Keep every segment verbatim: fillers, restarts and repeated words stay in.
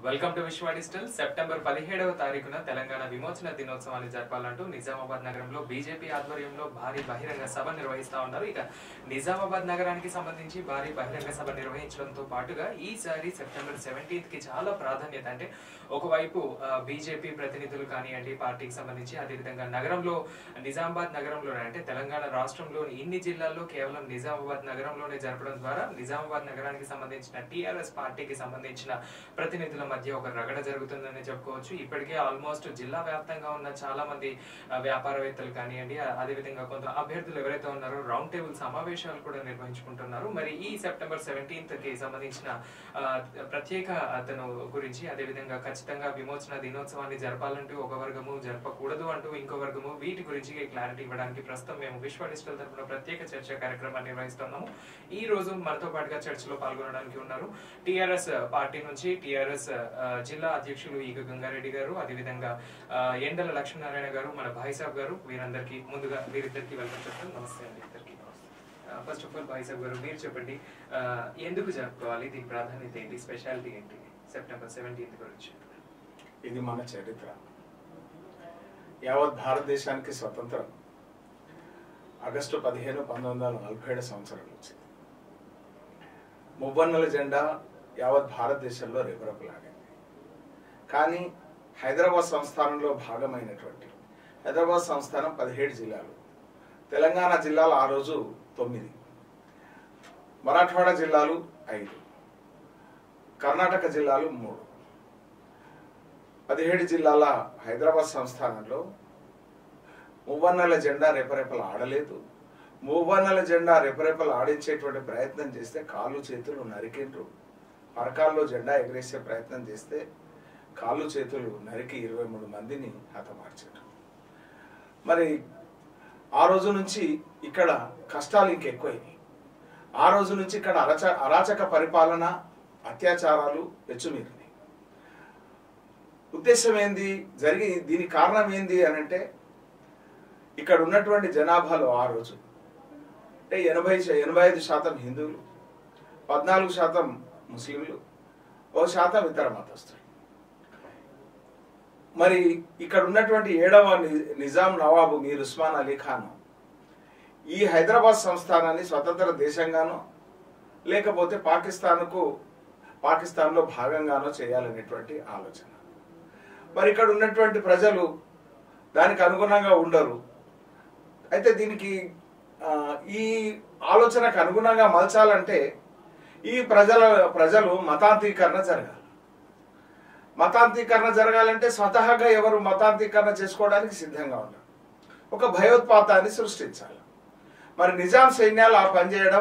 Welcome to Vishwa digital. September పదిహేడవ తారీఖున తెలంగాణ విమోచన దినోత్సవాన్ని జరపాలంటూ నిజామాబాద్ నగరంలో బీజేపీ ఆధ్వర్యంలో భారీ బహిరంగ సభ నిర్వహిస్తా ఉన్నారు. ఇక నిజామాబాద్ నగరానికి సంబంధించి భారీ బహిరంగ సభ నిర్వహించడంతో పాటుగా ఈసారి సెప్టెంబర్ సెవెంటీన్త్ కి చాలా ప్రాధాన్యత. అంటే ఒకవైపు బీజేపీ ప్రతినిధులు కానివ్వండి, పార్టీకి సంబంధించి, అదేవిధంగా నగరంలో నిజామాబాద్ నగరంలోనే అంటే తెలంగాణ రాష్ట్రంలోని ఇన్ని జిల్లాల్లో కేవలం నిజామాబాద్ నగరంలోనే జరపడం ద్వారా నిజామాబాద్ నగరానికి సంబంధించిన టీఆర్ఎస్ పార్టీకి సంబంధించిన ప్రతినిధుల మధ్య ఒక రగడ జరుగుతుందని చెప్పుకోవచ్చు. ఇప్పటికే ఆల్మోస్ట్ జిల్లా వ్యాప్తంగా ఉన్న చాలా మంది వ్యాపారవేత్తలు కానివ్వండి, అదేవిధంగా కొంత అభ్యర్థులు ఎవరైతే ఉన్నారో రౌండ్ టేబుల్ సమావేశాలు కూడా నిర్వహించుకుంటున్నారు. మరి ఈ సెప్టెంబర్ సెవెంటీన్త్ కి సంబంధించిన ప్రత్యేక అతను గురించి, అదేవిధంగా ఖచ్చితంగా విమోచన దినోత్సవాన్ని జరపాలంటూ ఒక వర్గము, జరపకూడదు అంటూ ఇంకో వర్గము, వీటి గురించి క్లారిటీ ఇవ్వడానికి ప్రస్తుతం మేము విశ్వ డిజిటల్ తరపున ప్రత్యేక చర్చ కార్యక్రమాన్ని నిర్వహిస్తున్నాము. ఈ రోజు మనతో పాటుగా చర్చలో పాల్గొనడానికి ఉన్నారు టీఆర్ఎస్ పార్టీ నుంచి టీఆర్ఎస్ జిల్లా అధ్యక్షులు ఈగ గంగారెడ్డి గారు, అదేవిధంగా ఎండల లక్ష్మీనారాయణ గారు, మన భాయిసాబ్ గారు. వీరందరికీ ముందుగా వీరిద్దరికి వెల్కమ్ చెప్తాను. నమస్తే అండి ఇద్దరికి. ఫస్ట్ ఆఫ్ ఆల్ భాయిసాబ్ గారు, మీరు చెప్పండి, ఎందుకు జరుపుకోవాలి, దీని ప్రాధాన్యత ఏంటి, స్పెషాలిటీ ఏంటి సెప్టెంబర్ సెవెంటీన్త్ గురించి? ఇది మన చరిత్ర. యావత్ భారతదేశానికి స్వతంత్రం ఆగస్టు పదిహేను పంతొమ్మిది వందల నలభై ఏడు సంవత్సరాలు వచ్చింది. మువ్వన్నెల జెండా యావత్ భారతదేశంలో రెపరెపలాడింది. కానీ హైదరాబాద్ సంస్థానంలో భాగమైనటువంటి హైదరాబాద్ సంస్థానం పదిహేడు జిల్లాలు, తెలంగాణ జిల్లాలు ఆ రోజు తొమ్మిది, మరాఠవాడ జిల్లాలు ఐదు, కర్ణాటక జిల్లాలు మూడు. పదిహేడు జిల్లాల హైదరాబాద్ సంస్థానంలో మువ్వన్నెల జెండా రెపరెపలు ఆడలేదు. మువ్వన్నెల జెండా రెపరెపలు ఆడించేటువంటి ప్రయత్నం చేస్తే కాళ్ళు చేతులు నరికిండ్రు. పరకాల్లో జెండా ఎగరేసే ప్రయత్నం చేస్తే కాళ్ళు చేతులు నరికి ఇరవై మూడు మందిని హతమార్చారు. మరి ఆ రోజు నుంచి ఇక్కడ కష్టాలు ఇంకెక్కువైనాయి. ఆ రోజు నుంచి ఇక్కడ అరచ అరాచక పరిపాలన, అత్యాచారాలు వెచ్చుమీరినాయి. ఉద్దేశం ఏంది, జరిగి దీనికి కారణం ఏంది అని అంటే, ఇక్కడ ఉన్నటువంటి జనాభాలో ఆ రోజు అంటే ఎనభై ఎనభై ఐదు శాతం హిందువులు, పద్నాలుగు శాతం ముస్లింలు, ఓ శాతం ఇతర మతస్థులు. మరి ఇక్కడ ఉన్నటువంటి ఏడవ నిజాం నవాబు మీర్ ఉస్మాన్ అలీ ఖాన్ ఈ హైదరాబాద్ సంస్థానాన్ని స్వతంత్ర దేశంగానో లేకపోతే పాకిస్తాన్కు పాకిస్తాన్లో భాగంగానో చేయాలనేటువంటి ఆలోచన. మరి ఇక్కడ ఉన్నటువంటి ప్రజలు దానికి అనుగుణంగా ఉండరు. అయితే దీనికి ఈ ఆలోచనకు అనుగుణంగా మలచాలంటే ఈ ప్రజల ప్రజలు మతాంతీకరణ జరగాలి. మతాంతీకరణ జరగాలంటే స్వతహాగా ఎవరు మతాంతీకరణ చేసుకోవడానికి సిద్ధంగా ఉన్నారు. ఒక భయోత్పాతాన్ని సృష్టించాలి. మరి నిజాం సైన్యాలు ఆ పనిచేయడం,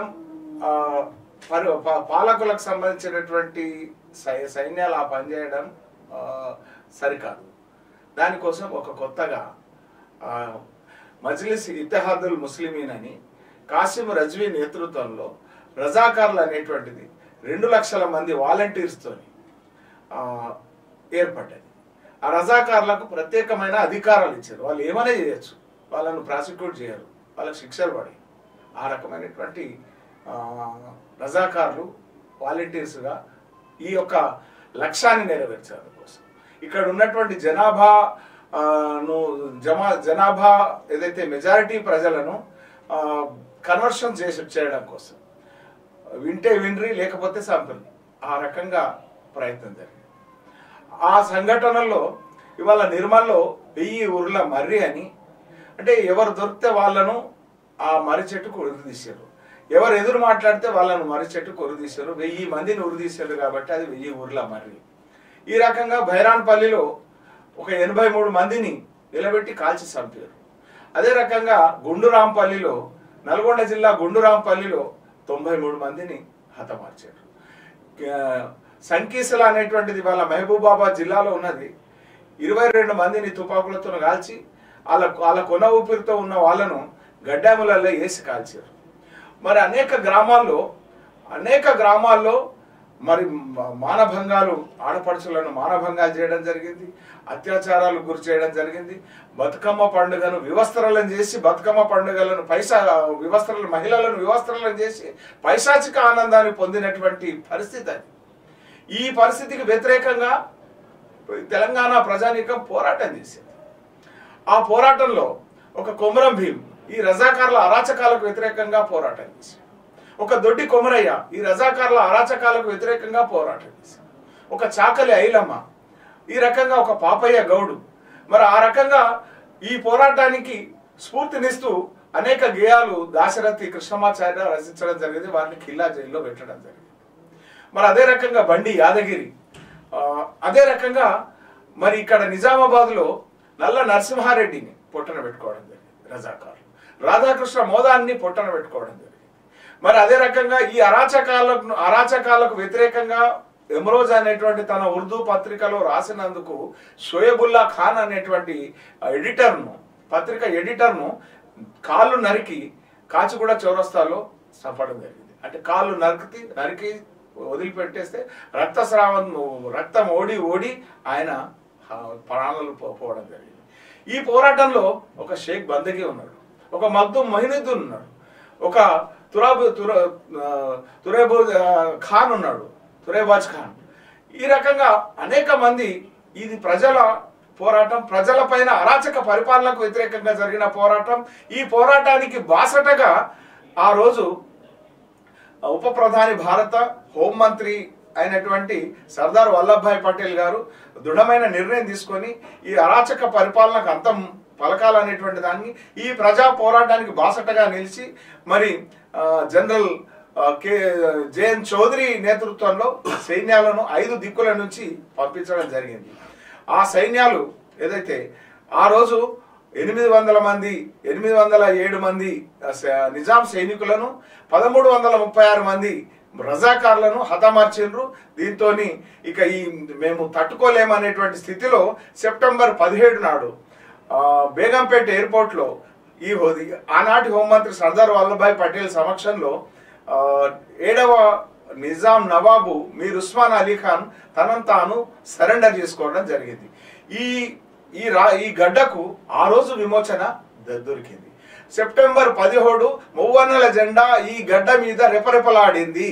పాలకులకు సంబంధించినటువంటి సైన్యాలు ఆ పనిచేయడం సరికాదు. దానికోసం ఒక కొత్తగా మజ్లిస్ ఇత్తెహాదుల్ ముస్లిమీన్ అని కాసిం రజ్వీ నేతృత్వంలో రజాకార్లు అనేటువంటిది రెండు లక్షల మంది వాలంటీర్స్తోని ఏర్పడ్డది. ఆ రజాకార్లకు ప్రత్యేకమైన అధికారాలు ఇచ్చారు. వాళ్ళు ఏమైనా చేయొచ్చు, వాళ్ళను ప్రాసిక్యూట్ చేయరు, వాళ్ళకి శిక్షలు పడి. ఆ రకమైనటువంటి రజాకార్లు వాలంటీర్స్గా ఈ యొక్క లక్ష్యాన్ని నెరవేర్చారు కోసం ఇక్కడ ఉన్నటువంటి జనాభా జమా జనాభా ఏదైతే మెజారిటీ ప్రజలను కన్వర్షన్ చేసి చేయడం కోసం వింటే వినరి, లేకపోతే సంపల్ని, ఆ రకంగా ప్రయత్నం జరిగింది. ఆ సంఘటనలో ఇవాళ నిర్మల్లో వెయ్యి ఊర్ల మర్రి అని, అంటే ఎవరు దొరికితే వాళ్ళను ఆ మర్రి చెట్టుకు ఉరిదీశారు, ఎవరు ఎదురు మాట్లాడితే వాళ్ళను మర్రి చెట్టుకు ఉరిదీశారు. వెయ్యి మందిని ఉరిదీశారు కాబట్టి అది వెయ్యి ఊర్ల మర్రి. ఈ రకంగా భైరాన్పల్లిలో ఒక ఎనభై మూడు మందిని నిలబెట్టి కాల్చి చంపారు. అదే రకంగా గుండురాంపల్లిలో, నల్గొండ జిల్లా గుండురాంపల్లిలో తొంభై మూడు మందిని హతమార్చారు. సంకీసల అనేటువంటిది వాళ్ళ మహబూబాబాద్ జిల్లాలో ఉన్నది. ఇరవై రెండు మందిని తుపాకులతో కాల్చి వాళ్ళ వాళ్ళ కొన ఊపిరితో ఉన్న వాళ్ళను గడ్డాములలో వేసి కాల్చారు. మరి అనేక గ్రామాల్లో అనేక గ్రామాల్లో మరి మానభంగాలు, ఆడపడుచులను మానభంగాలు చేయడం జరిగింది, అత్యాచారాలు గురి చేయడం జరిగింది. బతుకమ్మ పండుగను వివస్త్రలను చేసి బతుకమ్మ పండుగలను పైసా వివస్త్రలను మహిళలను వివస్త్రలను చేసి పైశాచిక ఆనందాన్ని పొందినటువంటి పరిస్థితి అది. ఈ పరిస్థితికి వ్యతిరేకంగా తెలంగాణ ప్రజానీకం పోరాటం చేసింది. ఆ పోరాటంలో ఒక కొమరం భీం ఈ రజాకార్ల అరాచకాలకు వ్యతిరేకంగా పోరాటం చేశాడు. ఒక దొడ్డి కొమరయ్య ఈ రజాకార్ల అరాచకాలకు వ్యతిరేకంగా పోరాటం చేశాడు. ఒక చాకలి ఐలమ్మ, ఈ రకంగా ఒక పాపయ్య గౌడు. మరి ఆ రకంగా ఈ పోరాటానికి స్ఫూర్తినిస్తూ అనేక గేయాలు దాశరథి కృష్ణమాచార్య రచించడం జరిగింది. వారిని కిల్లా జైల్లో పెట్టడం జరిగింది. మరి అదే రకంగా బండి యాదగిరి, అదే రకంగా మరి ఇక్కడ నిజామాబాద్లో నల్ల నరసింహారెడ్డిని పొట్టన పెట్టుకోవడం జరిగింది రజాకారులు. రాధాకృష్ణ మోదాన్ని పొట్టన పెట్టుకోవడం జరిగింది. మరి అదే రకంగా ఈ అరాచకాలకు అరాచకాలకు వ్యతిరేకంగా ఎమ్రోజ్ అనేటువంటి తన ఉర్దూ పత్రికలో రాసినందుకు షోయబుల్లా ఖాన్ అనేటువంటి ఎడిటర్ను పత్రిక ఎడిటర్ను కాళ్ళు నరికి కాచిగూడ చౌరస్తాలో చంపడం జరిగింది. అంటే కాళ్ళు నరికి నరికి వదిలిపెట్టేస్తే రక్తస్రావం రక్తం ఓడి ఓడి ఆయన ప్రాణాలు పోవడం జరిగింది. ఈ పోరాటంలో ఒక షేక్ బందగీ ఉన్నాడు, ఒక మగ్దుమ్ మొహినుద్దీన్ ఉన్నాడు, ఒక తురాబు తుర తురేబు ఖాన్ ఉన్నాడు, తురేబాజ్ ఖాన్. ఈ రకంగా అనేక మంది, ఇది ప్రజల పోరాటం, ప్రజల పైన అరాచక పరిపాలనకు వ్యతిరేకంగా జరిగిన పోరాటం. ఈ పోరాటానికి బాసటగా ఆ రోజు ఉప ప్రధాని భారత హోంమంత్రి అయినటువంటి సర్దార్ వల్లభాయ్ పటేల్ గారు దృఢమైన నిర్ణయం తీసుకొని ఈ అరాచక పరిపాలనకు అంతం పలకాలనేటువంటి దాన్ని ఈ ప్రజా పోరాటానికి బాసటగా నిలిచి మరి జనరల్ కే జేఎన్ చౌదరి నేతృత్వంలో సైన్యాలను ఐదు దిక్కుల నుంచి పంపించడం జరిగింది. ఆ సైన్యాలు ఏదైతే ఆ రోజు ఎనిమిది వందల మంది ఎనిమిది వందల ఏడు మంది నిజాం సైనికులను పదమూడు వందల ముప్పై ఆరు మంది రజాకార్లను హతమార్చిండ్రు. దీంతో ఇక ఈ మేము తట్టుకోలేమనేటువంటి స్థితిలో సెప్టెంబర్ పదిహేడు నాడు బేగంపేట ఎయిర్పోర్ట్లో ఈ ఆనాటి హోంమంత్రి సర్దార్ వల్లభాయ్ పటేల్ సమక్షంలో ఏడవ నిజాం నవాబు మీర్ ఉస్మాన్ అలీ ఖాన్ తనను తాను సరెండర్ చేసుకోవడం జరిగింది. ఈ ఈ రా ఈ గడ్డకు ఆ రోజు విమోచన దొరికింది. సెప్టెంబర్ పదిహేడు మువ్వన్నెల జెండా ఈ గడ్డ మీద రెపరెపలాడింది.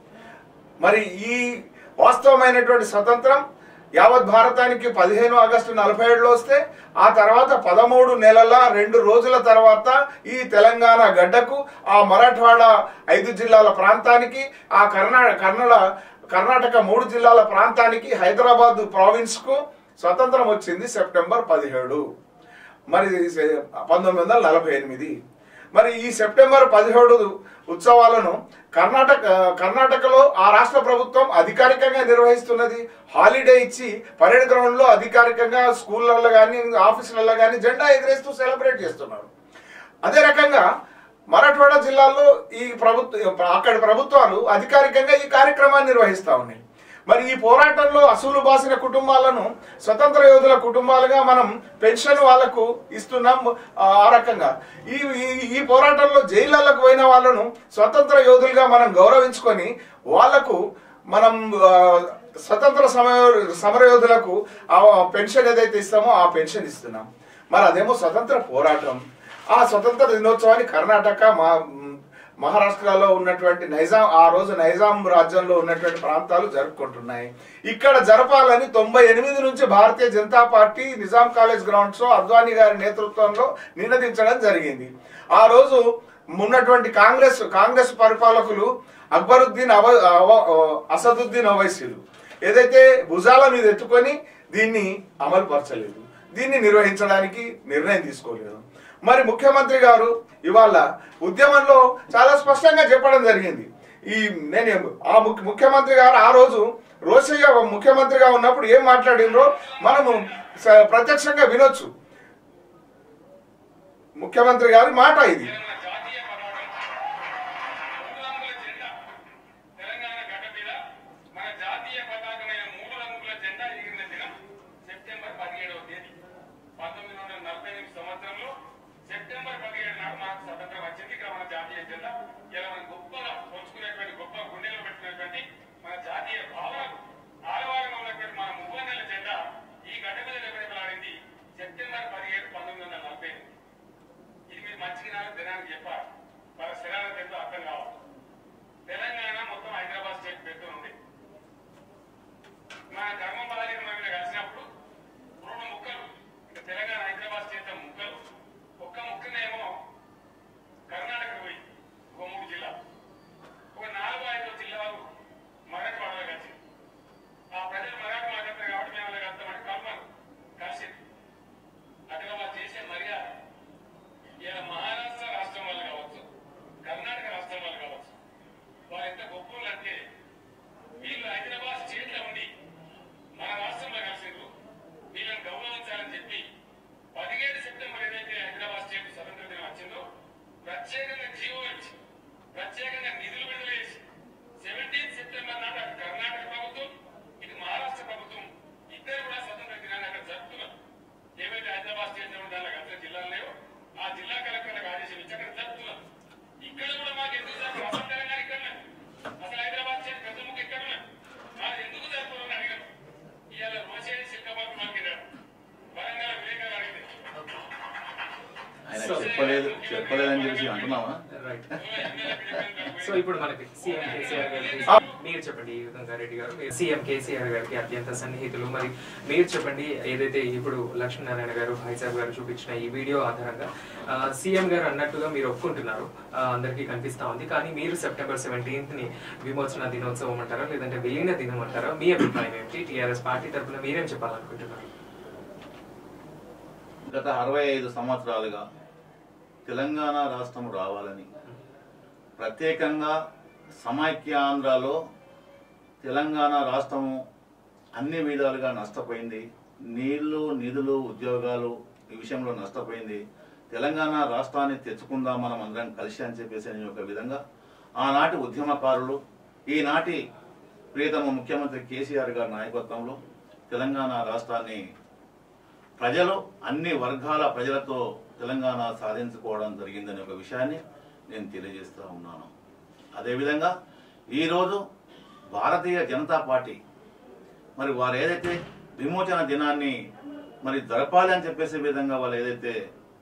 మరి ఈ వాస్తవమైనటువంటి స్వతంత్రం యావత్ భారతానికి పదిహేను ఆగస్టు నలభై ఏడులో వస్తే ఆ తర్వాత పదమూడు నెలల రెండు రోజుల తర్వాత ఈ తెలంగాణ గడ్డకు, ఆ మరాఠవాడ ఐదు జిల్లాల ప్రాంతానికి, ఆ కర్ణా కర్ణాల కర్ణాటక మూడు జిల్లాల ప్రాంతానికి, హైదరాబాద్ ప్రావిన్స్కు స్వతంత్రం వచ్చింది సెప్టెంబర్ పదిహేడు మరి పంతొమ్మిది వందల నలభై ఎనిమిది. మరి ఈ సెప్టెంబర్ పదిహేడు ఉత్సవాలను కర్ణాటక కర్ణాటకలో ఆ రాష్ట్ర ప్రభుత్వం అధికారికంగా నిర్వహిస్తున్నది. హాలిడే ఇచ్చి పరేడ్ గ్రౌండ్ లో అధికారికంగా స్కూళ్ళల్లో కానీ ఆఫీసులలో కానీ జెండా ఎగరేస్తూ సెలబ్రేట్ చేస్తున్నారు. అదే రకంగా మరాఠవాడ జిల్లాల్లో ఈ ప్రభుత్వ అక్కడి ప్రభుత్వాలు అధికారికంగా ఈ కార్యక్రమాన్ని నిర్వహిస్తా ఉన్నాయి. మరి ఈ పోరాటంలో అసూలు బాసిన కుటుంబాలను స్వతంత్ర యోధుల కుటుంబాలుగా మనం పెన్షన్ వాళ్లకు ఇస్తున్నాం. ఆ రకంగా ఈ ఈ పోరాటంలో జైళ్లకు పోయిన వాళ్ళను స్వతంత్ర యోధులుగా మనం గౌరవించుకొని వాళ్లకు మనం స్వతంత్ర సమర సమర యోధులకు ఆ పెన్షన్ ఏదైతే ఇస్తామో ఆ పెన్షన్ ఇస్తున్నాం. మరి అదేమో స్వతంత్ర పోరాటం. ఆ స్వతంత్ర దినోత్సవాన్ని కర్ణాటక మా మహారాష్ట్రలో ఉన్నటువంటి నైజాం ఆ రోజు నైజాం రాజ్యంలో ఉన్నటువంటి ప్రాంతాలు జరుపుకుంటున్నాయి. ఇక్కడ జరపాలని తొంభై ఎనిమిది నుంచి Bharatiya Janata party Nizam college grounds లో అద్వానీ గారి నేతృత్వంలో నినదించడం జరిగింది. ఆ రోజు ఉన్నటువంటి కాంగ్రెస్ కాంగ్రెస్ పరిపాలకులు అక్బరుద్దీన్ అవ అసదుద్దీన్ ఓవైసీలు ఏదైతే భుజాల మీద ఎత్తుకొని దీన్ని అమలు పరచలేదు, దీన్ని నిర్వహించడానికి నిర్ణయం తీసుకోలేదు. మరి ముఖ్యమంత్రి గారు ఇవాళ ఉద్యమంలో చాలా స్పష్టంగా చెప్పడం జరిగింది. ఈ నేను ఆ ముఖ్యమంత్రి గారు ఆ రోజు రోషయ్య ముఖ్యమంత్రిగా ఉన్నప్పుడు ఏం మాట్లాడిండ్రో మనము ప్రత్యక్షంగా వినొచ్చు. ముఖ్యమంత్రి గారి మాట ఇది. మన ధర్మం బాధ్యత కలిసినప్పుడు చెప్పలేదు చెప్పలేదని చెప్పి అంటున్నావా? రైట్. సో ఇప్పుడు మనకి సీఎం కేసీఆర్ గారికి మీరు చెప్పండి, ఈ విధంగా రెడ్డి గారు సీఎం కేసీఆర్ గారికి అత్యంత సన్నిహితులు, మరి మీరు చెప్పండి, ఏదైతే ఇప్పుడు లక్ష్మీనారాయణ గారు హైసాబ్ గారు చూపించిన ఈ వీడియో ఆధారంగా సీఎం గారు అన్నట్టుగా మీరు ఒప్పుకుంటున్నారు, అందరికీ కనిపిస్తా ఉంది, కానీ మీరు సెప్టెంబర్ సెవెంటీన్త్ ని విమోచన దినోత్సవం అంటారా లేదంటే విలీన దినం అంటారా? మీ అభిప్రాయం ఏంటి? టీఆర్ఎస్ పార్టీ తరఫున మీరేం చెప్పాలనుకుంటున్నారు? గత అరవై ఐదు సంవత్సరాలుగా తెలంగాణ రాష్ట్రం రావాలని ప్రత్యేకంగా సమైక్యాంధ్రలో తెలంగాణ రాష్ట్రము అన్ని విధాలుగా నష్టపోయింది. నీళ్లు, నిధులు, ఉద్యోగాలు ఈ విషయంలో నష్టపోయింది. తెలంగాణ రాష్ట్రాన్ని తెచ్చుకుందాం మనం అందరం కలిసి అని చెప్పేసి అనే ఒక విధంగా ఆనాటి ఉద్యమకారులు, ఈనాటి ప్రియతమ ముఖ్యమంత్రి కేసీఆర్ గారి నాయకత్వంలో తెలంగాణ రాష్ట్రాన్ని ప్రజలు అన్ని వర్గాల ప్రజలతో తెలంగాణ సాధించుకోవడం జరిగిందనే ఒక విషయాన్ని నేను తెలియజేస్తూ ఉన్నాను. అదేవిధంగా ఈరోజు భారతీయ జనతా పార్టీ మరి వారు ఏదైతే విమోచన దినాన్ని మరి జరపాలి అని చెప్పేసే విధంగా వాళ్ళు ఏదైతే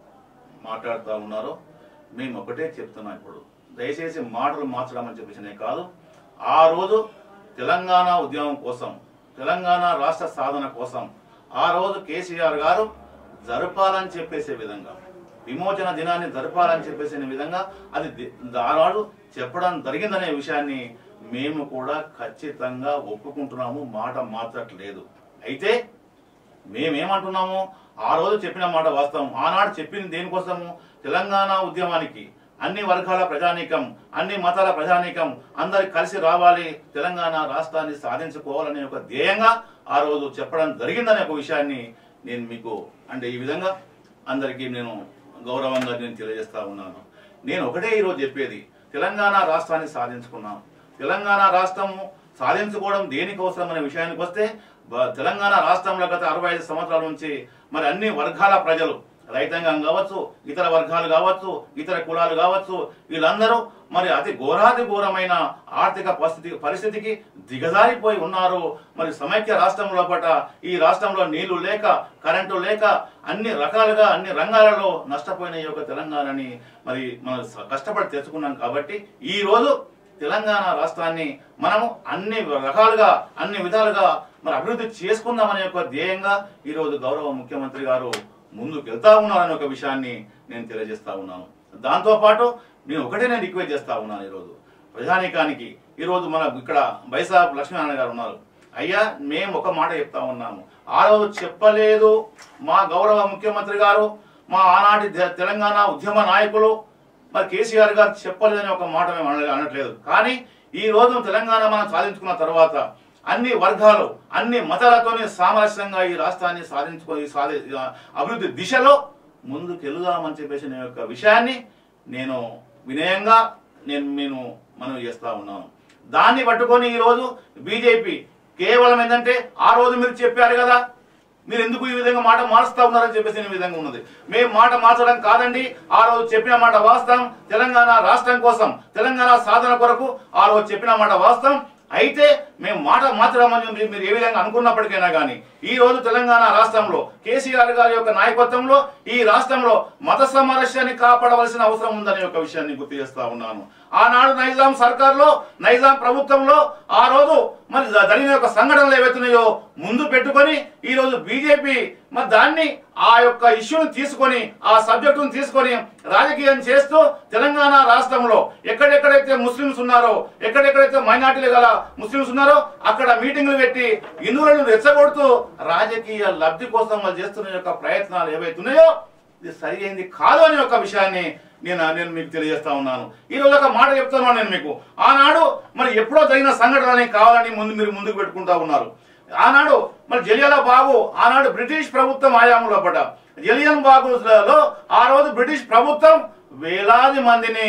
మాట్లాడుతూ ఉన్నారో మేము ఒకటే చెప్తున్నాం. ఇప్పుడు దయచేసి మాటలు మార్చడం అని చెప్పేసినే కాదు, ఆ రోజు తెలంగాణ ఉద్యమం కోసం, తెలంగాణ రాష్ట్ర సాధన కోసం ఆ రోజు కేసీఆర్ గారు జరపాలని చెప్పేసే విధంగా, విమోచన దినాన్ని జరపాలని చెప్పేసే విధంగా అది ఆనాడు చెప్పడం జరిగిందనే విషయాన్ని మేము కూడా ఖచ్చితంగా ఒప్పుకుంటున్నాము, మాట మార్చట్లేదు. అయితే మేమేమంటున్నాము, ఆ రోజు చెప్పిన మాట వాస్తవం. ఆనాడు చెప్పింది దేనికోసము? తెలంగాణ ఉద్యమానికి అన్ని వర్గాల ప్రజానీకం, అన్ని మతాల ప్రజానీకం అందరి కలిసి రావాలి, తెలంగాణ రాష్ట్రాన్ని సాధించుకోవాలనే ఒక ధ్యేయంగా ఆ రోజు చెప్పడం జరిగిందనే ఒక విషయాన్ని నేను మీకు అంటే ఈ విధంగా అందరికీ నేను గౌరవంగా నేను తెలియజేస్తా ఉన్నాను. నేను ఒకటే ఈరోజు చెప్పేది, తెలంగాణ రాష్ట్రాన్ని సాధించుకున్నాం. తెలంగాణ రాష్ట్రము సాధించుకోవడం దేనికి అవసరం అనే విషయానికి వస్తే, తెలంగాణ రాష్ట్రంలో గత అరవై ఐదు సంవత్సరాల నుంచి మరి అన్ని వర్గాల ప్రజలు, రైతాంగం కావచ్చు, ఇతర వర్గాలు కావచ్చు, ఇతర కులాలు కావచ్చు, వీళ్ళందరూ మరి అతి ఘోరాతి ఘోరమైన ఆర్థిక పరిస్థితి పరిస్థితికి దిగజారిపోయి ఉన్నారు. మరి సమైక్య రాష్ట్రం లోపల ఈ రాష్ట్రంలో నీళ్లు లేక, కరెంటు లేక, అన్ని రకాలుగా అన్ని రంగాలలో నష్టపోయిన ఈ యొక్క తెలంగాణని మరి మనం కష్టపడి తెచ్చుకున్నాం. కాబట్టి ఈ రోజు తెలంగాణ రాష్ట్రాన్ని మనము అన్ని రకాలుగా అన్ని విధాలుగా మరి అభివృద్ధి చేసుకుందామనే ఒక ధ్యేయంగా ఈరోజు గౌరవ ముఖ్యమంత్రి గారు ముందుకు వెళ్తా ఉన్నారనే ఒక విషయాన్ని నేను తెలియజేస్తా ఉన్నాను. దాంతో పాటు నేను ఒకటే నేను రిక్వెస్ట్ చేస్తా ఉన్నాను, ఈరోజు ప్రజానీకానికి, ఈరోజు మన ఇక్కడ బైసాబ్ లక్ష్మీనారాయణ గారు ఉన్నారు. అయ్యా, మేము ఒక మాట చెప్తా ఉన్నాము, ఆ రోజు చెప్పలేదు మా గౌరవ ముఖ్యమంత్రి గారు, మా ఆనాటి తెలంగాణ ఉద్యమ నాయకులు మరి కేసీఆర్ గారు చెప్పలేదని ఒక మాట మేము అనట్లేదు. కానీ ఈ రోజు తెలంగాణ మనం సాధించుకున్న తర్వాత అన్ని వర్గాలు అన్ని మతాలతోనే సామరస్యంగా ఈ రాష్ట్రాన్ని సాధించుకొని సాధి అభివృద్ధి దిశలో ముందుకు వెళుదామని చెప్పేసి నేను యొక్క విషయాన్ని నేను వినయంగా నేను నేను మనం చేస్తా ఉన్నాను. దాన్ని పట్టుకొని ఈరోజు బీజేపీ కేవలం ఏంటంటే, ఆ రోజు మీరు చెప్పారు కదా, మీరు ఎందుకు ఈ విధంగా మాట మారుస్తా ఉన్నారని చెప్పేసి ఈ విధంగా ఉన్నది. మేము మాట మార్చడం కాదండి, ఆ రోజు చెప్పిన మాట వాస్తవం. తెలంగాణ రాష్ట్రం కోసం, తెలంగాణ సాధన కొరకు ఆ రోజు చెప్పిన మాట వాస్తవం. అయితే మేము మాట మార్చడం మీరు ఏ విధంగా అనుకున్నప్పటికైనా కానీ ఈ రోజు తెలంగాణ రాష్ట్రంలో కేసీఆర్ గారి యొక్క నాయకత్వంలో ఈ రాష్ట్రంలో మత సామరస్యాన్ని కాపాడవలసిన అవసరం ఉందనే ఒక విషయాన్ని గుర్తు చేస్తా ఉన్నాను. ఆనాడు నైజాం సర్కార్లో, నైజాం ప్రభుత్వంలో ఆ రోజు మరి జరిగిన యొక్క సంఘటనలు ఏవైతున్నాయో ముందు పెట్టుకొని ఈ రోజు బీజేపీ మరి దాన్ని ఆ యొక్క ఇష్యూని తీసుకొని, ఆ సబ్జెక్టును తీసుకొని రాజకీయం చేస్తూ తెలంగాణ రాష్ట్రంలో ఎక్కడెక్కడైతే ముస్లింస్ ఉన్నారో, ఎక్కడెక్కడైతే మైనార్టీలు గల ముస్లింస్ ఉన్నారో అక్కడ మీటింగ్లు పెట్టి హిందువులను రెచ్చగొడుతూ రాజకీయ లబ్ధి కోసం వాళ్ళు చేస్తున్న యొక్క ప్రయత్నాలు ఏవైతున్నాయో ఇది సరి అయింది కాదు అనే ఒక విషయాన్ని నేను నేను మీకు తెలియజేస్తా ఉన్నాను. ఈ రోజు ఒక మాట చెప్తున్నాను నేను మీకు. ఆనాడు మరి ఎప్పుడో జరిగిన సంఘటనలని కావాలని ముందు మీరు ముందుకు పెట్టుకుంటా ఉన్నారు. ఆనాడు మరి జలియాల బాగు ఆనాడు బ్రిటిష్ ప్రభుత్వం ఆయాములో పడ్డ జలియన్ బాగులో ఆ రోజు బ్రిటిష్ ప్రభుత్వం వేలాది మందిని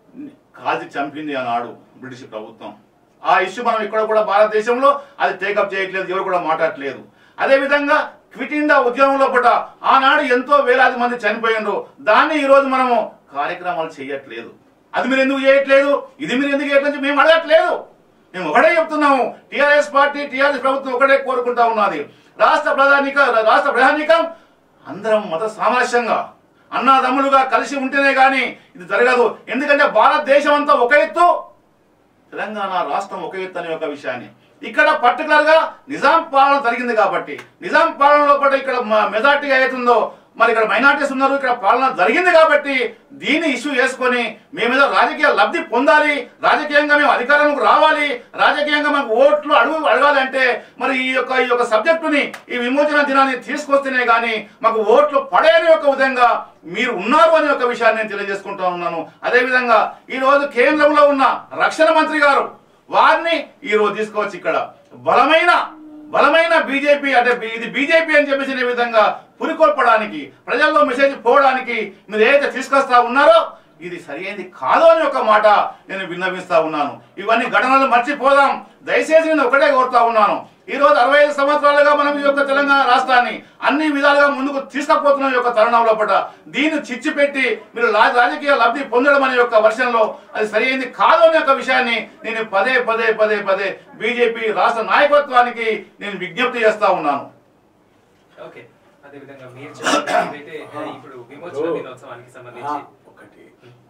కాల్చి చంపింది ఆనాడు బ్రిటిష్ ప్రభుత్వం. ఆ ఇష్యూ మనం ఇక్కడ కూడా భారతదేశంలో అది టేకప్ చేయట్లేదు, ఎవరు కూడా మాట్లాడట్లేదు. అదేవిధంగా క్విట్ ఇండియా ఉద్యమంలో పడ్డ ఆనాడు ఎంతో వేలాది మంది చనిపోయినారు. దాన్ని ఈ రోజు మనము కార్యక్రమాలు చేయట్లేదు. అది మీరు ఎందుకు చేయట్లేదు, ఇది మీరు ఎందుకు చేయట్లేదు మేము అడగట్లేదు. మేము ఒకటే చెప్తున్నాము, టీఆర్ఎస్ పార్టీ టీఆర్ఎస్ ప్రభుత్వం ఒకటే కోరుకుంటా ఉన్నది, రాష్ట్ర ప్రధానిక రాష్ట్ర ప్రధానికం అందరం మత సామరస్యంగా అన్నదమ్ములుగా కలిసి ఉంటేనే కానీ ఇది జరగదు. ఎందుకంటే భారతదేశం అంతా ఒక ఎత్తు, తెలంగాణ రాష్ట్రం ఒక ఎత్తు అనే ఒక విషయాన్ని ఇక్కడ పర్టికులర్ గా నిజాం పాలన జరిగింది కాబట్టి, నిజాం పాలనలో కూడా ఇక్కడ మెజార్టీ అవుతుందో మరి ఇక్కడ మైనార్టీస్ ఉన్నారు, ఇక్కడ పాలన జరిగింది కాబట్టి దీన్ని ఇష్యూ చేసుకొని మేమేదో రాజకీయ లబ్ధి పొందాలి, రాజకీయంగా మేము అధికారంలోకి రావాలి, రాజకీయంగా మాకు ఓట్లు అడుగు అడగాలి అంటే మరి ఈ యొక్క ఈ యొక్క సబ్జెక్టుని ఈ విమోచన దినాన్ని తీసుకొస్తేనే కానీ మాకు ఓట్లు పడేని ఒక విధంగా మీరు ఉన్నారు అనే ఒక విషయాన్ని నేను తెలియజేసుకుంటా ఉన్నాను. అదేవిధంగా ఈ రోజు కేంద్రంలో ఉన్న రక్షణ మంత్రి గారు వారిని ఈ రోజు తీసుకోవచ్చు ఇక్కడ బలమైన బలమైన బీజేపీ అంటే ఇది బీజేపీ అని చెప్పేసి విధంగా పురికొల్పడానికి ప్రజల్లో మెసేజ్ పోవడానికి మీరు ఏదైతే తీసుకొస్తా ఉన్నారో ఇది సరైనది కాదు అని ఒక మాట నేను విన్నవిస్తా ఉన్నాను. ఇవన్నీ ఘటనలు మర్చిపోదాం దయచేసి. నేను ఒకటే కోరుతా ఉన్నాను, ఈ రోజు అరవై ఐదు సంవత్సరాలుగా మనం ఈ యొక్క తెలంగాణ రాష్ట్రాన్ని అన్ని విధాలుగా ముందుకు తీసుకుపోతున్న యొక్క తరుణంలో పట దీన్ని చిచ్చిపెట్టి మీరు రాజకీయ లబ్ధి పొందడం అనే యొక్క వర్షంలో అది సరైనది కాదు అనే ఒక విషయాన్ని నేను పదే పదే పదే పదే బీజేపీ రాష్ట్ర నాయకత్వానికి నేను విజ్ఞప్తి చేస్తా ఉన్నాను. ఓకే, అదే విధంగా మీరు చెప్పినట్లయితే ఇప్పుడు విమోచన దినోత్సవానికి సంబంధించి ఒకటి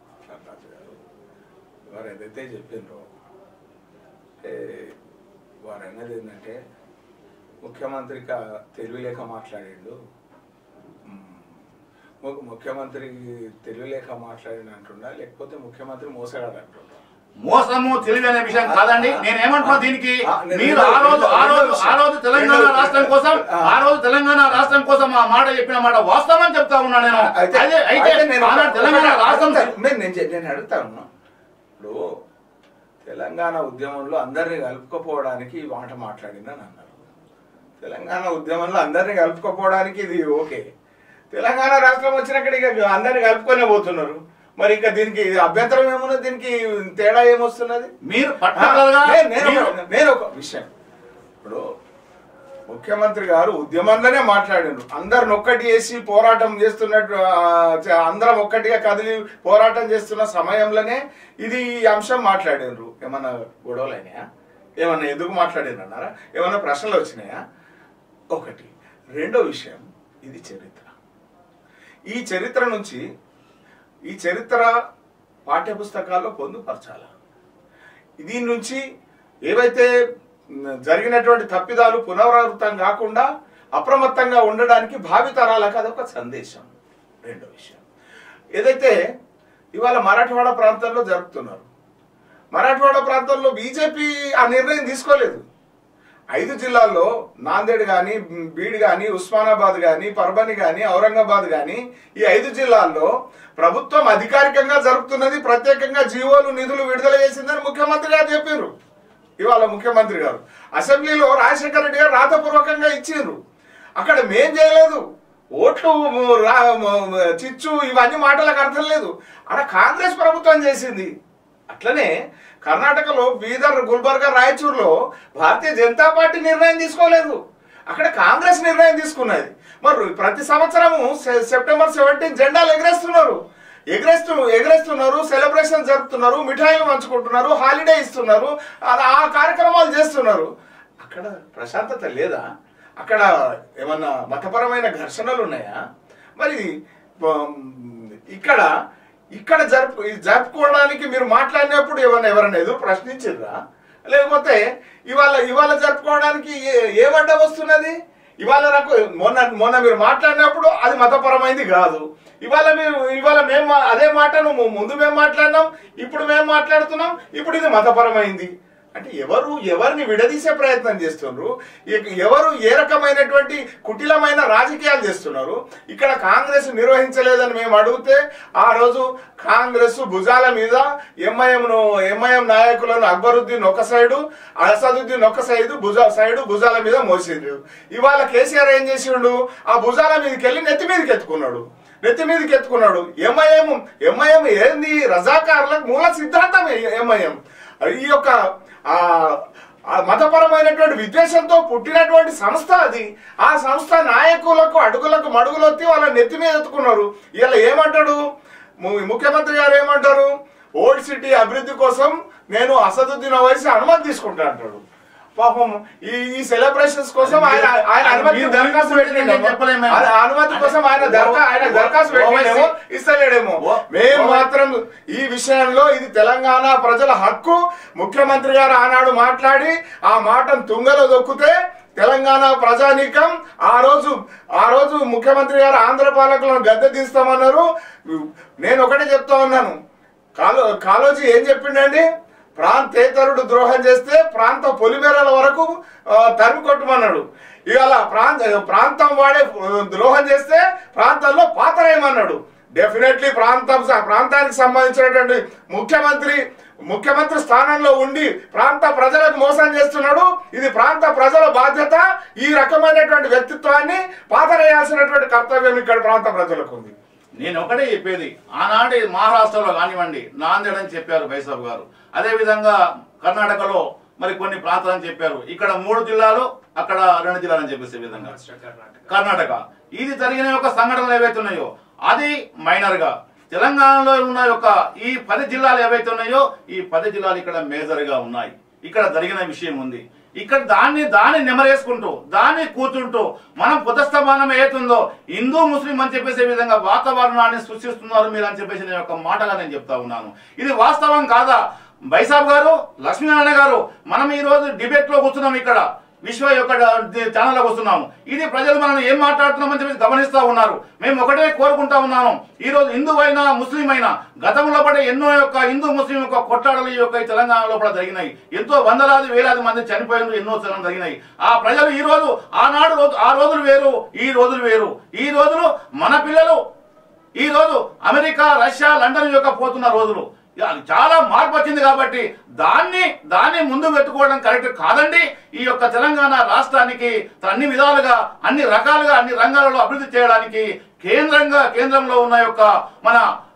వారు ఏదైతే చెప్పిండ్రో వారు అన్నది ఏంటంటే ముఖ్యమంత్రిగా తెలివి లేక మాట్లాడిండు, ముఖ్యమంత్రి తెలివి లేక మాట్లాడిండు అంటుండా లేకపోతే ముఖ్యమంత్రి మోసగాడు అంటుండా? మోసము తెలివి అనే విషయం కాదండి. నేనేమంటున్నా దీనికి మీరు ఆ రోజు ఆ రోజు ఆ రోజు తెలంగాణ రాష్ట్రం కోసం ఆ రోజు తెలంగాణ రాష్ట్రం కోసం ఆ మాట చెప్పిన మాట వాస్తవం అని చెప్తా ఉన్నా నేను. అయితే తెలంగాణ రాష్ట్రం నేను అడుగుతా ఉన్నా, ఇప్పుడు తెలంగాణ ఉద్యమంలో అందరినీ కలుపుకోపోవడానికి ఈ మాట మాట్లాడిందని అన్నారు. తెలంగాణ ఉద్యమంలో అందరినీ కలుపుకోపోవడానికి ఇది ఓకే, తెలంగాణ రాష్ట్రం వచ్చినాక ఇక అందరినీ కలుపుకొనే పోతున్నారు. మరి ఇంకా దీనికి అభ్యంతరం ఏమున్నది, దీనికి తేడా ఏమొస్తున్నది? మీరు నేను ఒక విషయం, ఇప్పుడు ముఖ్యమంత్రి గారు ఉద్యమంలోనే మాట్లాడిండ్రు, అందరిని ఒక్కటి చేసి పోరాటం చేస్తున్నట్టు అందరం ఒక్కటిగా కదిలి పోరాటం చేస్తున్న సమయంలోనే ఇది ఈ అంశం మాట్లాడిండ్రు. ఏమన్నా గొడవలు అయినాయా? ఏమన్నా ఎందుకు మాట్లాడిండ్రు అన్నారా? ఏమన్నా ప్రశ్నలు వచ్చినాయా? ఒకటి. రెండో విషయం, ఇది చరిత్ర. ఈ చరిత్ర నుంచి ఈ చరిత్ర పాఠ్యపుస్తకాల్లో పొందుపరచాల. దీని నుంచి ఏవైతే జరిగినటువంటి తప్పిదాలు పునరావృతం కాకుండా అప్రమత్తంగా ఉండడానికి భావితరాలకు అదొక సందేశం. రెండో విషయం, ఏదైతే ఇవాళ మరాఠవాడ ప్రాంతంలో జరుపుతున్నారు, మరాఠవాడ ప్రాంతంలో బీజేపీ ఆ నిర్ణయం తీసుకోలేదు. ఐదు జిల్లాల్లో నాందేడ్ కానీ, బీడ్ కానీ, ఉస్మానాబాద్ కానీ, పర్బని కానీ, ఔరంగాబాద్ కానీ ఈ ఐదు జిల్లాల్లో ప్రభుత్వం అధికారికంగా జరుపుతున్నది, ప్రత్యేకంగా జీవోలు నిధులు విడుదల చేసిందని ముఖ్యమంత్రి గారు చెప్పారు. ఇవాళ ముఖ్యమంత్రి గారు అసెంబ్లీలో రాజశేఖర రెడ్డి గారు రాతపూర్వకంగా ఇచ్చిండ్రు. అక్కడ మేం చేయలేదు, ఓట్లు చిచ్చు ఇవన్నీ మాటలకు అర్థం లేదు, అక్కడ కాంగ్రెస్ ప్రభుత్వం చేసింది. అట్లనే కర్ణాటకలో బీదర్, గుల్బర్గా, రాయచూర్లో భారతీయ జనతా పార్టీ నిర్ణయం తీసుకోలేదు, అక్కడ కాంగ్రెస్ నిర్ణయం తీసుకున్నది. మరి ప్రతి సంవత్సరము సెప్టెంబర్ సెవెంటీన్ జెండాలు ఎగరేస్తున్నారు ఎగరేస్తూ ఎగరేస్తున్నారు సెలబ్రేషన్ జరుపుతున్నారు, మిఠాయిలు పంచుకుంటున్నారు, హాలిడే ఇస్తున్నారు, ఆ కార్యక్రమాలు చేస్తున్నారు. అక్కడ ప్రశాంతత లేదా? అక్కడ ఏమన్నా మతపరమైన ఘర్షణలు ఉన్నాయా? మరి ఇక్కడ ఇక్కడ జరుపు జరుపుకోవడానికి మీరు మాట్లాడినప్పుడు ఏమన్నా ఎవరన్నా ఎదురు ప్రశ్నించారా? లేకపోతే ఇవాళ ఇవాళ జరుపుకోవడానికి ఏ అడ్డం వస్తున్నది? ఇవాళ నాకు మొన్న మొన్న మీరు మాట్లాడినప్పుడు అది మతపరమైంది కాదు, ఇవాళ మీరు ఇవాళ మేము అదే మాటను ముందు మేము మాట్లాడినాం, ఇప్పుడు మేము మాట్లాడుతున్నాం, ఇప్పుడు ఇది మతపరమైంది అంటే ఎవరు ఎవరిని విడదీసే ప్రయత్నం చేస్తున్నారు? ఎవరు ఏ రకమైనటువంటి కుటిలమైన రాజకీయాలు చేస్తున్నారు? ఇక్కడ కాంగ్రెస్ నిర్వహించలేదని మేము అడిగితే ఆ రోజు కాంగ్రెస్ భుజాల మీద ఎంఐఎంను ఎంఐఎం నాయకులను అక్బరుద్దీన్ ఒక సైడు, అసదుద్దీన్ ఒక సైడు భుజా సైడు భుజాల మీద మోసిండు. ఇవాళ కేసీఆర్ ఏం చేసిండు? ఆ భుజాల మీదకి వెళ్ళి నెత్తి మీదకి ఎత్తుకున్నాడు నెత్తి మీదకి ఎత్తుకున్నాడు ఎంఐఎం ఎంఐఎం ఏంది? రజాకారులకు మూల సిద్ధాంతం ఎంఐఎం. ఈ యొక్క ఆ మతపరమైనటువంటి విద్వేషంతో పుట్టినటువంటి సంస్థ అది. ఆ సంస్థ నాయకులకు అడుగులకు మడుగులొత్తి వాళ్ళ నెత్తి మీద ఎత్తుకున్నారు. ఇలా ఏమంటాడు ముఖ్యమంత్రి గారు? ఏమంటారు? ఓల్డ్ సిటీ అభివృద్ధి కోసం నేను అసదుద్దీన్ ఓవైసీ అనుమతి తీసుకుంటా అంటాడు. పాపం ఈ ఈ సెలబ్రేషన్స్ కోసం ఆయన ఆయన అనుమతి దరఖాస్తు పెట్టిండేమో, అనుమతి కోసం ఆయన దరఖా ఆయన దరఖాస్తు పెట్టిండేమో, ఇస్తలేడేమో. మేము మాత్రం ఈ విషయంలో ఇది తెలంగాణ ప్రజల హక్కు. ముఖ్యమంత్రి గారు ఆనాడు మాట్లాడి ఆ మాటను తుంగలో దొక్కితే తెలంగాణ ప్రజానీకం ఆ రోజు ఆ రోజు ముఖ్యమంత్రి గారు ఆంధ్ర పాలకులను గద్దె తీస్తామన్నారు. నేను ఒకటే చెప్తా ఉన్నాను, కాలో కాలోజీ ఏం చెప్పిండండి, ప్రాంతేతరుడు ద్రోహం చేస్తే ప్రాంత పొలిమేరల వరకు తరిమి కొట్టమన్నాడు. ఇవాళ ప్రాంత ప్రాంతం వాడే ద్రోహం చేస్తే ప్రాంతంలో పాతరేయమన్నాడు. డెఫినెట్లీ ప్రాంతం ప్రాంతానికి సంబంధించినటువంటి ముఖ్యమంత్రి ముఖ్యమంత్రి స్థానంలో ఉండి ప్రాంత ప్రజలకు మోసం చేస్తున్నాడు. ఇది ప్రాంత ప్రజల బాధ్యత. ఈ రకమైనటువంటి వ్యక్తిత్వాన్ని పాతరేయాల్సినటువంటి కర్తవ్యం ఇక్కడ ప్రాంత ప్రజలకు ఉంది. నేను ఒకటే చెప్పేది, ఆనాటి మహారాష్ట్రలో కానివ్వండి నాందేడ్ అని చెప్పారు బైసాబ్ గారు, అదే విధంగా కర్ణాటకలో మరి కొన్ని ప్రాంతాలని చెప్పారు, ఇక్కడ మూడు జిల్లాలు అక్కడ రెండు జిల్లాలు అని చెప్పేసే విధంగా కర్ణాటక. ఇది జరిగిన యొక్క సంఘటనలు ఏవైతే ఉన్నాయో అది మైనర్ గా, తెలంగాణలో ఉన్న యొక్క ఈ పది జిల్లాలు ఏవైతే ఉన్నాయో ఈ పది జిల్లాలు ఇక్కడ మేజర్ గా ఉన్నాయి. ఇక్కడ జరిగిన విషయం ఉంది. ఇక్కడ దాన్ని దాన్ని నెమరేసుకుంటూ దాన్ని కూర్చుంటూ మనం పుతస్థమానం ఏతుందో హిందూ ముస్లిం అని చెప్పేసే విధంగా వాతావరణాన్ని సృష్టిస్తున్నారు మీరు అని చెప్పేసి నేను ఒక మాటగా నేను చెప్తా ఉన్నాను. ఇది వాస్తవం కాదా? బైసాబ్ గారు, లక్ష్మీనారాయణ గారు, మనం ఈ రోజు డిబేట్ లో కూర్చున్నాం, ఇక్కడ విశ్వ యొక్క ఛానల్లో వస్తున్నాము. ఇది ప్రజలు మనం ఏం మాట్లాడుతున్నామని చెప్పి గమనిస్తా ఉన్నారు. మేము ఒకటే కోరుకుంటా ఉన్నాము, ఈ రోజు హిందూ అయినా ముస్లిం అయినా గతంలో పడే ఎన్నో యొక్క హిందూ ముస్లిం యొక్క కొట్లాడలు ఈ యొక్క తెలంగాణలో కూడా జరిగినాయి. ఎంతో వందలాది వేలాది మంది చనిపోయిన ఎన్నో జరిగినాయి. ఆ ప్రజలు ఈ రోజు ఆనాడు రోజు ఆ రోజులు వేరు, ఈ రోజులు వేరు. ఈ రోజులు మన పిల్లలు ఈ రోజు అమెరికా, రష్యా, లండన్ యొక్క పోతున్న రోజులు. చాలా మార్పు వచ్చింది కాబట్టి దాన్ని దాన్ని ముందు పెట్టుకోవడం కరెక్ట్ కాదండి. ఈ యొక్క తెలంగాణ రాష్ట్రానికి అన్ని విధాలుగా అన్ని రకాలుగా అన్ని రంగాలలో అభివృద్ధి చేయడానికి కేంద్రంగా కేంద్రంలో ఉన్న యొక్క మన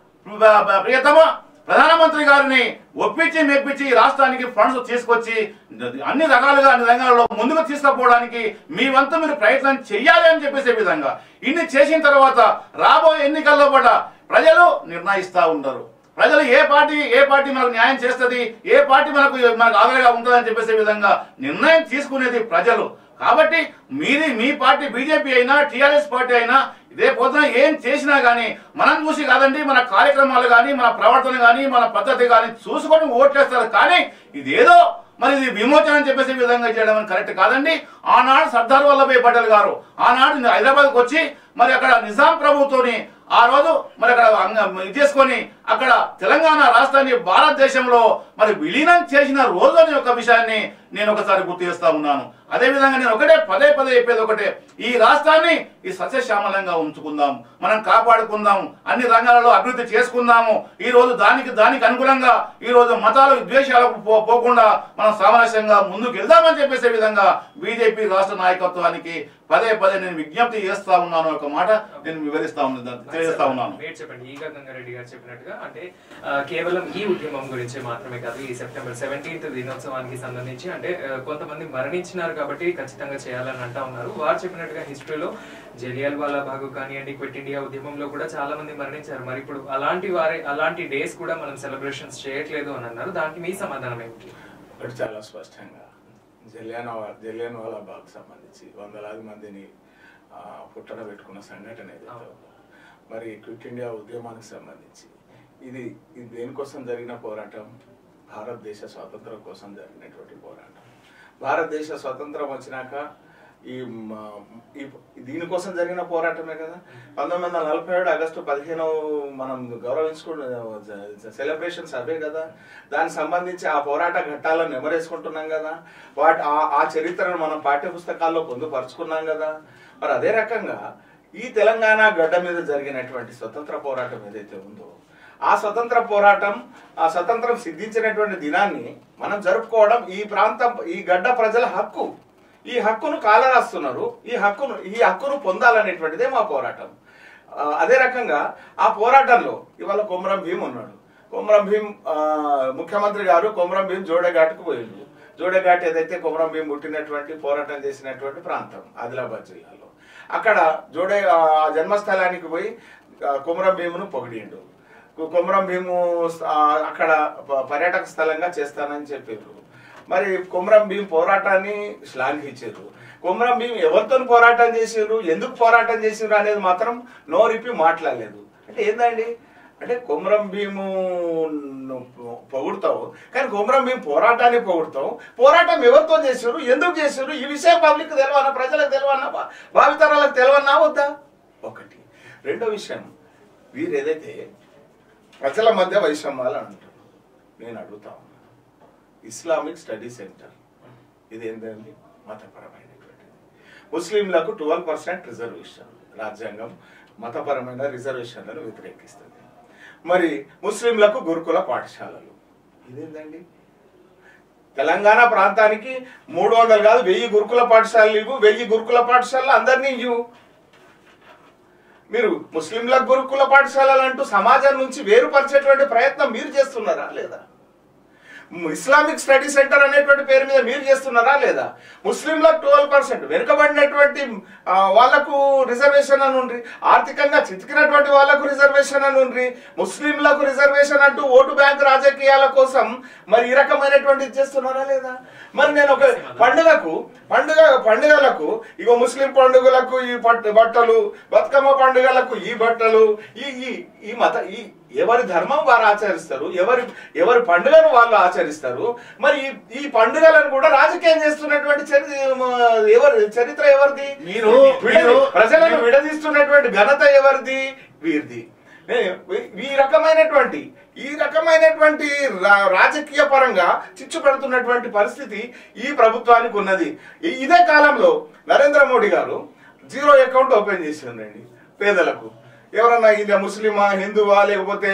ప్రియతమ ప్రధానమంత్రి గారిని ఒప్పించి మెప్పించి రాష్ట్రానికి ఫండ్స్ తీసుకొచ్చి అన్ని రకాలుగా అన్ని రంగాలలో ముందుకు తీసుకుపోవడానికి మీ వంతు మీరు ప్రయత్నం చేయాలి అని చెప్పేసే విధంగా ఇన్ని చేసిన తర్వాత రాబోయే ఎన్నికల్లో కూడా ప్రజలు నిర్ణయిస్తూ ఉంటారు. ప్రజలు ఏ పార్టీ ఏ పార్టీ మనకు న్యాయం చేస్తుంది, ఏ పార్టీ మనకు మనకు ఆదరగా ఉంటుందని చెప్పేసే విధంగా నిర్ణయం తీసుకునేది ప్రజలు. కాబట్టి మీది మీ పార్టీ బీజేపీ అయినా టీఆర్ఎస్ పార్టీ అయినా ఇదే పొద్దున ఏం చేసినా గానీ మనం చూసి కాదండి, మన కార్యక్రమాలు కానీ మన ప్రవర్తన కానీ మన పద్ధతి కానీ చూసుకొని ఓట్లేస్తారు. కానీ ఇదేదో మరి ఇది విమోచన అని చెప్పేసే విధంగా చేయడం కరెక్ట్ కాదండి. ఆనాడు సర్దార్ వల్లభాయ్ పటేల్ గారు ఆనాడు హైదరాబాద్కి వచ్చి మరి అక్కడ నిజాం ప్రభుత్వంతోని ఆ రోజు మరి అక్కడ ఇది చేసుకొని అక్కడ తెలంగాణ రాష్ట్రాన్ని భారతదేశంలో మరి విలీనం చేసిన రోజు అనే ఒక విషయాన్ని నేను ఒకసారి గుర్తు చేస్తా ఉన్నాను. అదేవిధంగా నేను ఒకటే పదే పదే చెప్పేది ఒకటే, ఈ రాష్ట్రాన్ని ఈ సస్యశ్యామలంగా ఉంచుకుందాం, మనం కాపాడుకుందాం, అన్ని రంగాలలో అభివృద్ధి చేసుకుందాము. ఈ రోజు దానికి దానికి అనుగుణంగా ఈ రోజు మతాలు ద్వేషాలకు పోకుండా మనం సామరస్యంగా ముందుకు వెళ్దామని చెప్పేసే విధంగా బీజేపీ రాష్ట్ర నాయకత్వానికి పదే పదే నేను విజ్ఞప్తి చేస్తా ఉన్నాను. ఒక మాట నేను వివరిస్తా ఉన్నాను తెలియజేస్తా ఉన్నాను. చెప్పండి, ఈగా గంగారెడ్డి గారు చెప్పినట్టుగా అంటే కేవలం ఈ ఉద్యమం గురించి మాత్రమే కాదు, ఈ సెప్టెంబర్ సెవెంటీన్త్ దినోత్సవానికి సంబంధించి అంటే కొంతమంది మరణించినారు కాబట్టి ఖచ్చితంగా చేయాలని అంటా ఉన్నారు. వారు చెప్పినట్టుగా హిస్టరీలో జలియన్ వాలా బాగ్ కానివ్వండి, క్విట్ ఇండియా ఉద్యమంలో కూడా చాలా మంది మరణించారు. మరి ఇప్పుడు అలాంటి వారి అలాంటి డేస్ కూడా మనం సెలబ్రేషన్స్ చేయట్లేదు అని అన్నారు. దానికి మీ సమాధానం ఏమిటి? ఒకటి చాలా స్పష్టంగా జలియన్ జలియన్ వాలా బాగ్ సంబంధించి వందలాది మందిని పుట్టన పెట్టుకున్న సంఘటన ఏదైతే మరి క్విట్ ఇండియా ఉద్యమానికి సంబంధించి ఇది ఇది దేనికోసం జరిగిన పోరాటం? భారతదేశ స్వాతంత్రం కోసం జరిగినటువంటి పోరాటం. భారతదేశ స్వాతంత్రం వచ్చినాక ఈ దీనికోసం జరిగిన పోరాటమే కదా. పంతొమ్మిది వందల నలభై ఏడు ఆగస్టు పదిహేను మనం గౌరవించుకుంటు సెలబ్రేషన్స్ అవే కదా. దానికి సంబంధించి ఆ పోరాట ఘట్టాలను నెమరేసుకుంటున్నాం కదా. వాటి ఆ చరిత్రను మనం పాఠ్య పుస్తకాల్లో పొందుపరుచుకున్నాం కదా. మరి అదే రకంగా ఈ తెలంగాణ గడ్డ మీద జరిగినటువంటి స్వతంత్ర పోరాటం ఏదైతే ఉందో ఆ స్వతంత్ర పోరాటం ఆ స్వతంత్రం సిద్ధించినటువంటి దినాన్ని మనం జరుపుకోవడం ఈ ప్రాంతం ఈ గడ్డ ప్రజల హక్కు. ఈ హక్కును కాలరాస్తున్నారు. ఈ హక్కును ఈ హక్కును పొందాలనేటువంటిదే మా పోరాటం. అదే రకంగా ఆ పోరాటంలో ఇవాళ కొమరం భీం ఉన్నాడు. కొమరం భీం ముఖ్యమంత్రి గారు కొమరం భీం జోడెఘాట్కు పోయిండు. జోడెఘాట్ ఏదైతే కొమరం భీం పుట్టినటువంటి పోరాటం చేసినటువంటి ప్రాంతం ఆదిలాబాద్ జిల్లాలో, అక్కడ జోడే ఆ జన్మస్థలానికి పోయి కొమరం భీమును పొగిడిండు. కొమరం భీము అక్కడ పర్యాటక స్థలంగా చేస్తానని చెప్పారు. మరి కొమరం భీం పోరాటాన్ని శ్లాఘించారు. కొమరం భీం ఎవరితో పోరాటం చేసారు, ఎందుకు పోరాటం చేసారు అనేది మాత్రం నోరిప్పి మాట్లాడలేదు. అంటే ఏందండి, అంటే కొమరం భీము పొగుడతావు కానీ కొమరం భీం పోరాటాన్ని పొగుడతావు. పోరాటం ఎవరితో చేసారు, ఎందుకు చేసారు, ఈ విషయం పబ్లిక్ తెలియనా, ప్రజలకు తెలియనా, భావితరాలకు తెలియనా వద్దా? ఒకటి. రెండో విషయం, వీరు ఏదైతే ప్రజల మధ్య వైషమ్యాలు అంటారు, నేను అడుగుతా ఉన్నా, ఇస్లామిక్ స్టడీ సెంటర్ ఇది ఏంటండి, మతపరమైనటువంటిది. ముస్లింలకు ట్వెల్వ్ పర్సెంట్ రిజర్వేషన్, రాజ్యాంగం మతపరమైన రిజర్వేషన్లను వ్యతిరేకిస్తుంది. మరి ముస్లింలకు గురుకుల పాఠశాలలు, ఇదేంటండి, తెలంగాణ ప్రాంతానికి మూడు వందలు కాదు వెయ్యి గురుకుల పాఠశాలలు ఇవ్వు, వెయ్యి గురుకుల పాఠశాలలు అందరినీ ఇవ్వు. మీరు ముస్లింలకు గురుకుల పాఠశాలలు అంటూ సమాజం నుంచి వేరుపరిచేటువంటి ప్రయత్నం మీరు చేస్తున్నారా లేదా? ఇస్లామిక్ స్టడీ సెంటర్ అనేటువంటి పేరు మీద మీరు చేస్తున్నారా లేదా? ముస్లింలకు ట్వెల్వ్ పర్సెంట్ వెనుకబడినటువంటి వాళ్లకు రిజర్వేషన్ అని ఉండ్రి, ఆర్థికంగా చితికినటువంటి వాళ్లకు రిజర్వేషన్ అని ఉండ్రి, ముస్లింలకు రిజర్వేషన్ అంటూ ఓటు బ్యాంక్ రాజకీయాల కోసం మరి ఈ రకమైనటువంటి చేస్తున్నారా లేదా? మరి నేను ఒక పండుగకు పండుగ పండుగలకు ఇగో ముస్లిం పండుగలకు ఈ బట్టలు, బతుకమ్మ పండుగలకు ఈ బట్టలు, ఈ ఈ మత ఈ ఎవరి ధర్మం వారు ఆచరిస్తారు, ఎవరి ఎవరి పండుగను వాళ్ళు ఆచరిస్తారు. మరి ఈ పండుగలను కూడా రాజకీయం చేస్తున్నటువంటి ఎవరి చరిత్ర ఎవరిది? మీరు ప్రజలను విడదీస్తున్నటువంటి ఘనత ఎవరిది? వీరిది. ఈ రకమైనటువంటి ఈ రకమైనటువంటి రాజకీయ పరంగా చిచ్చు పెడుతున్నటువంటి పరిస్థితి ఈ ప్రభుత్వానికి ఉన్నది. ఇదే కాలంలో నరేంద్ర మోడీ గారు జీరో అకౌంట్ ఓపెన్ చేసిందండి పేదలకు. ఎవరన్నా ఇది ముస్లిమా, హిందువా, లేకపోతే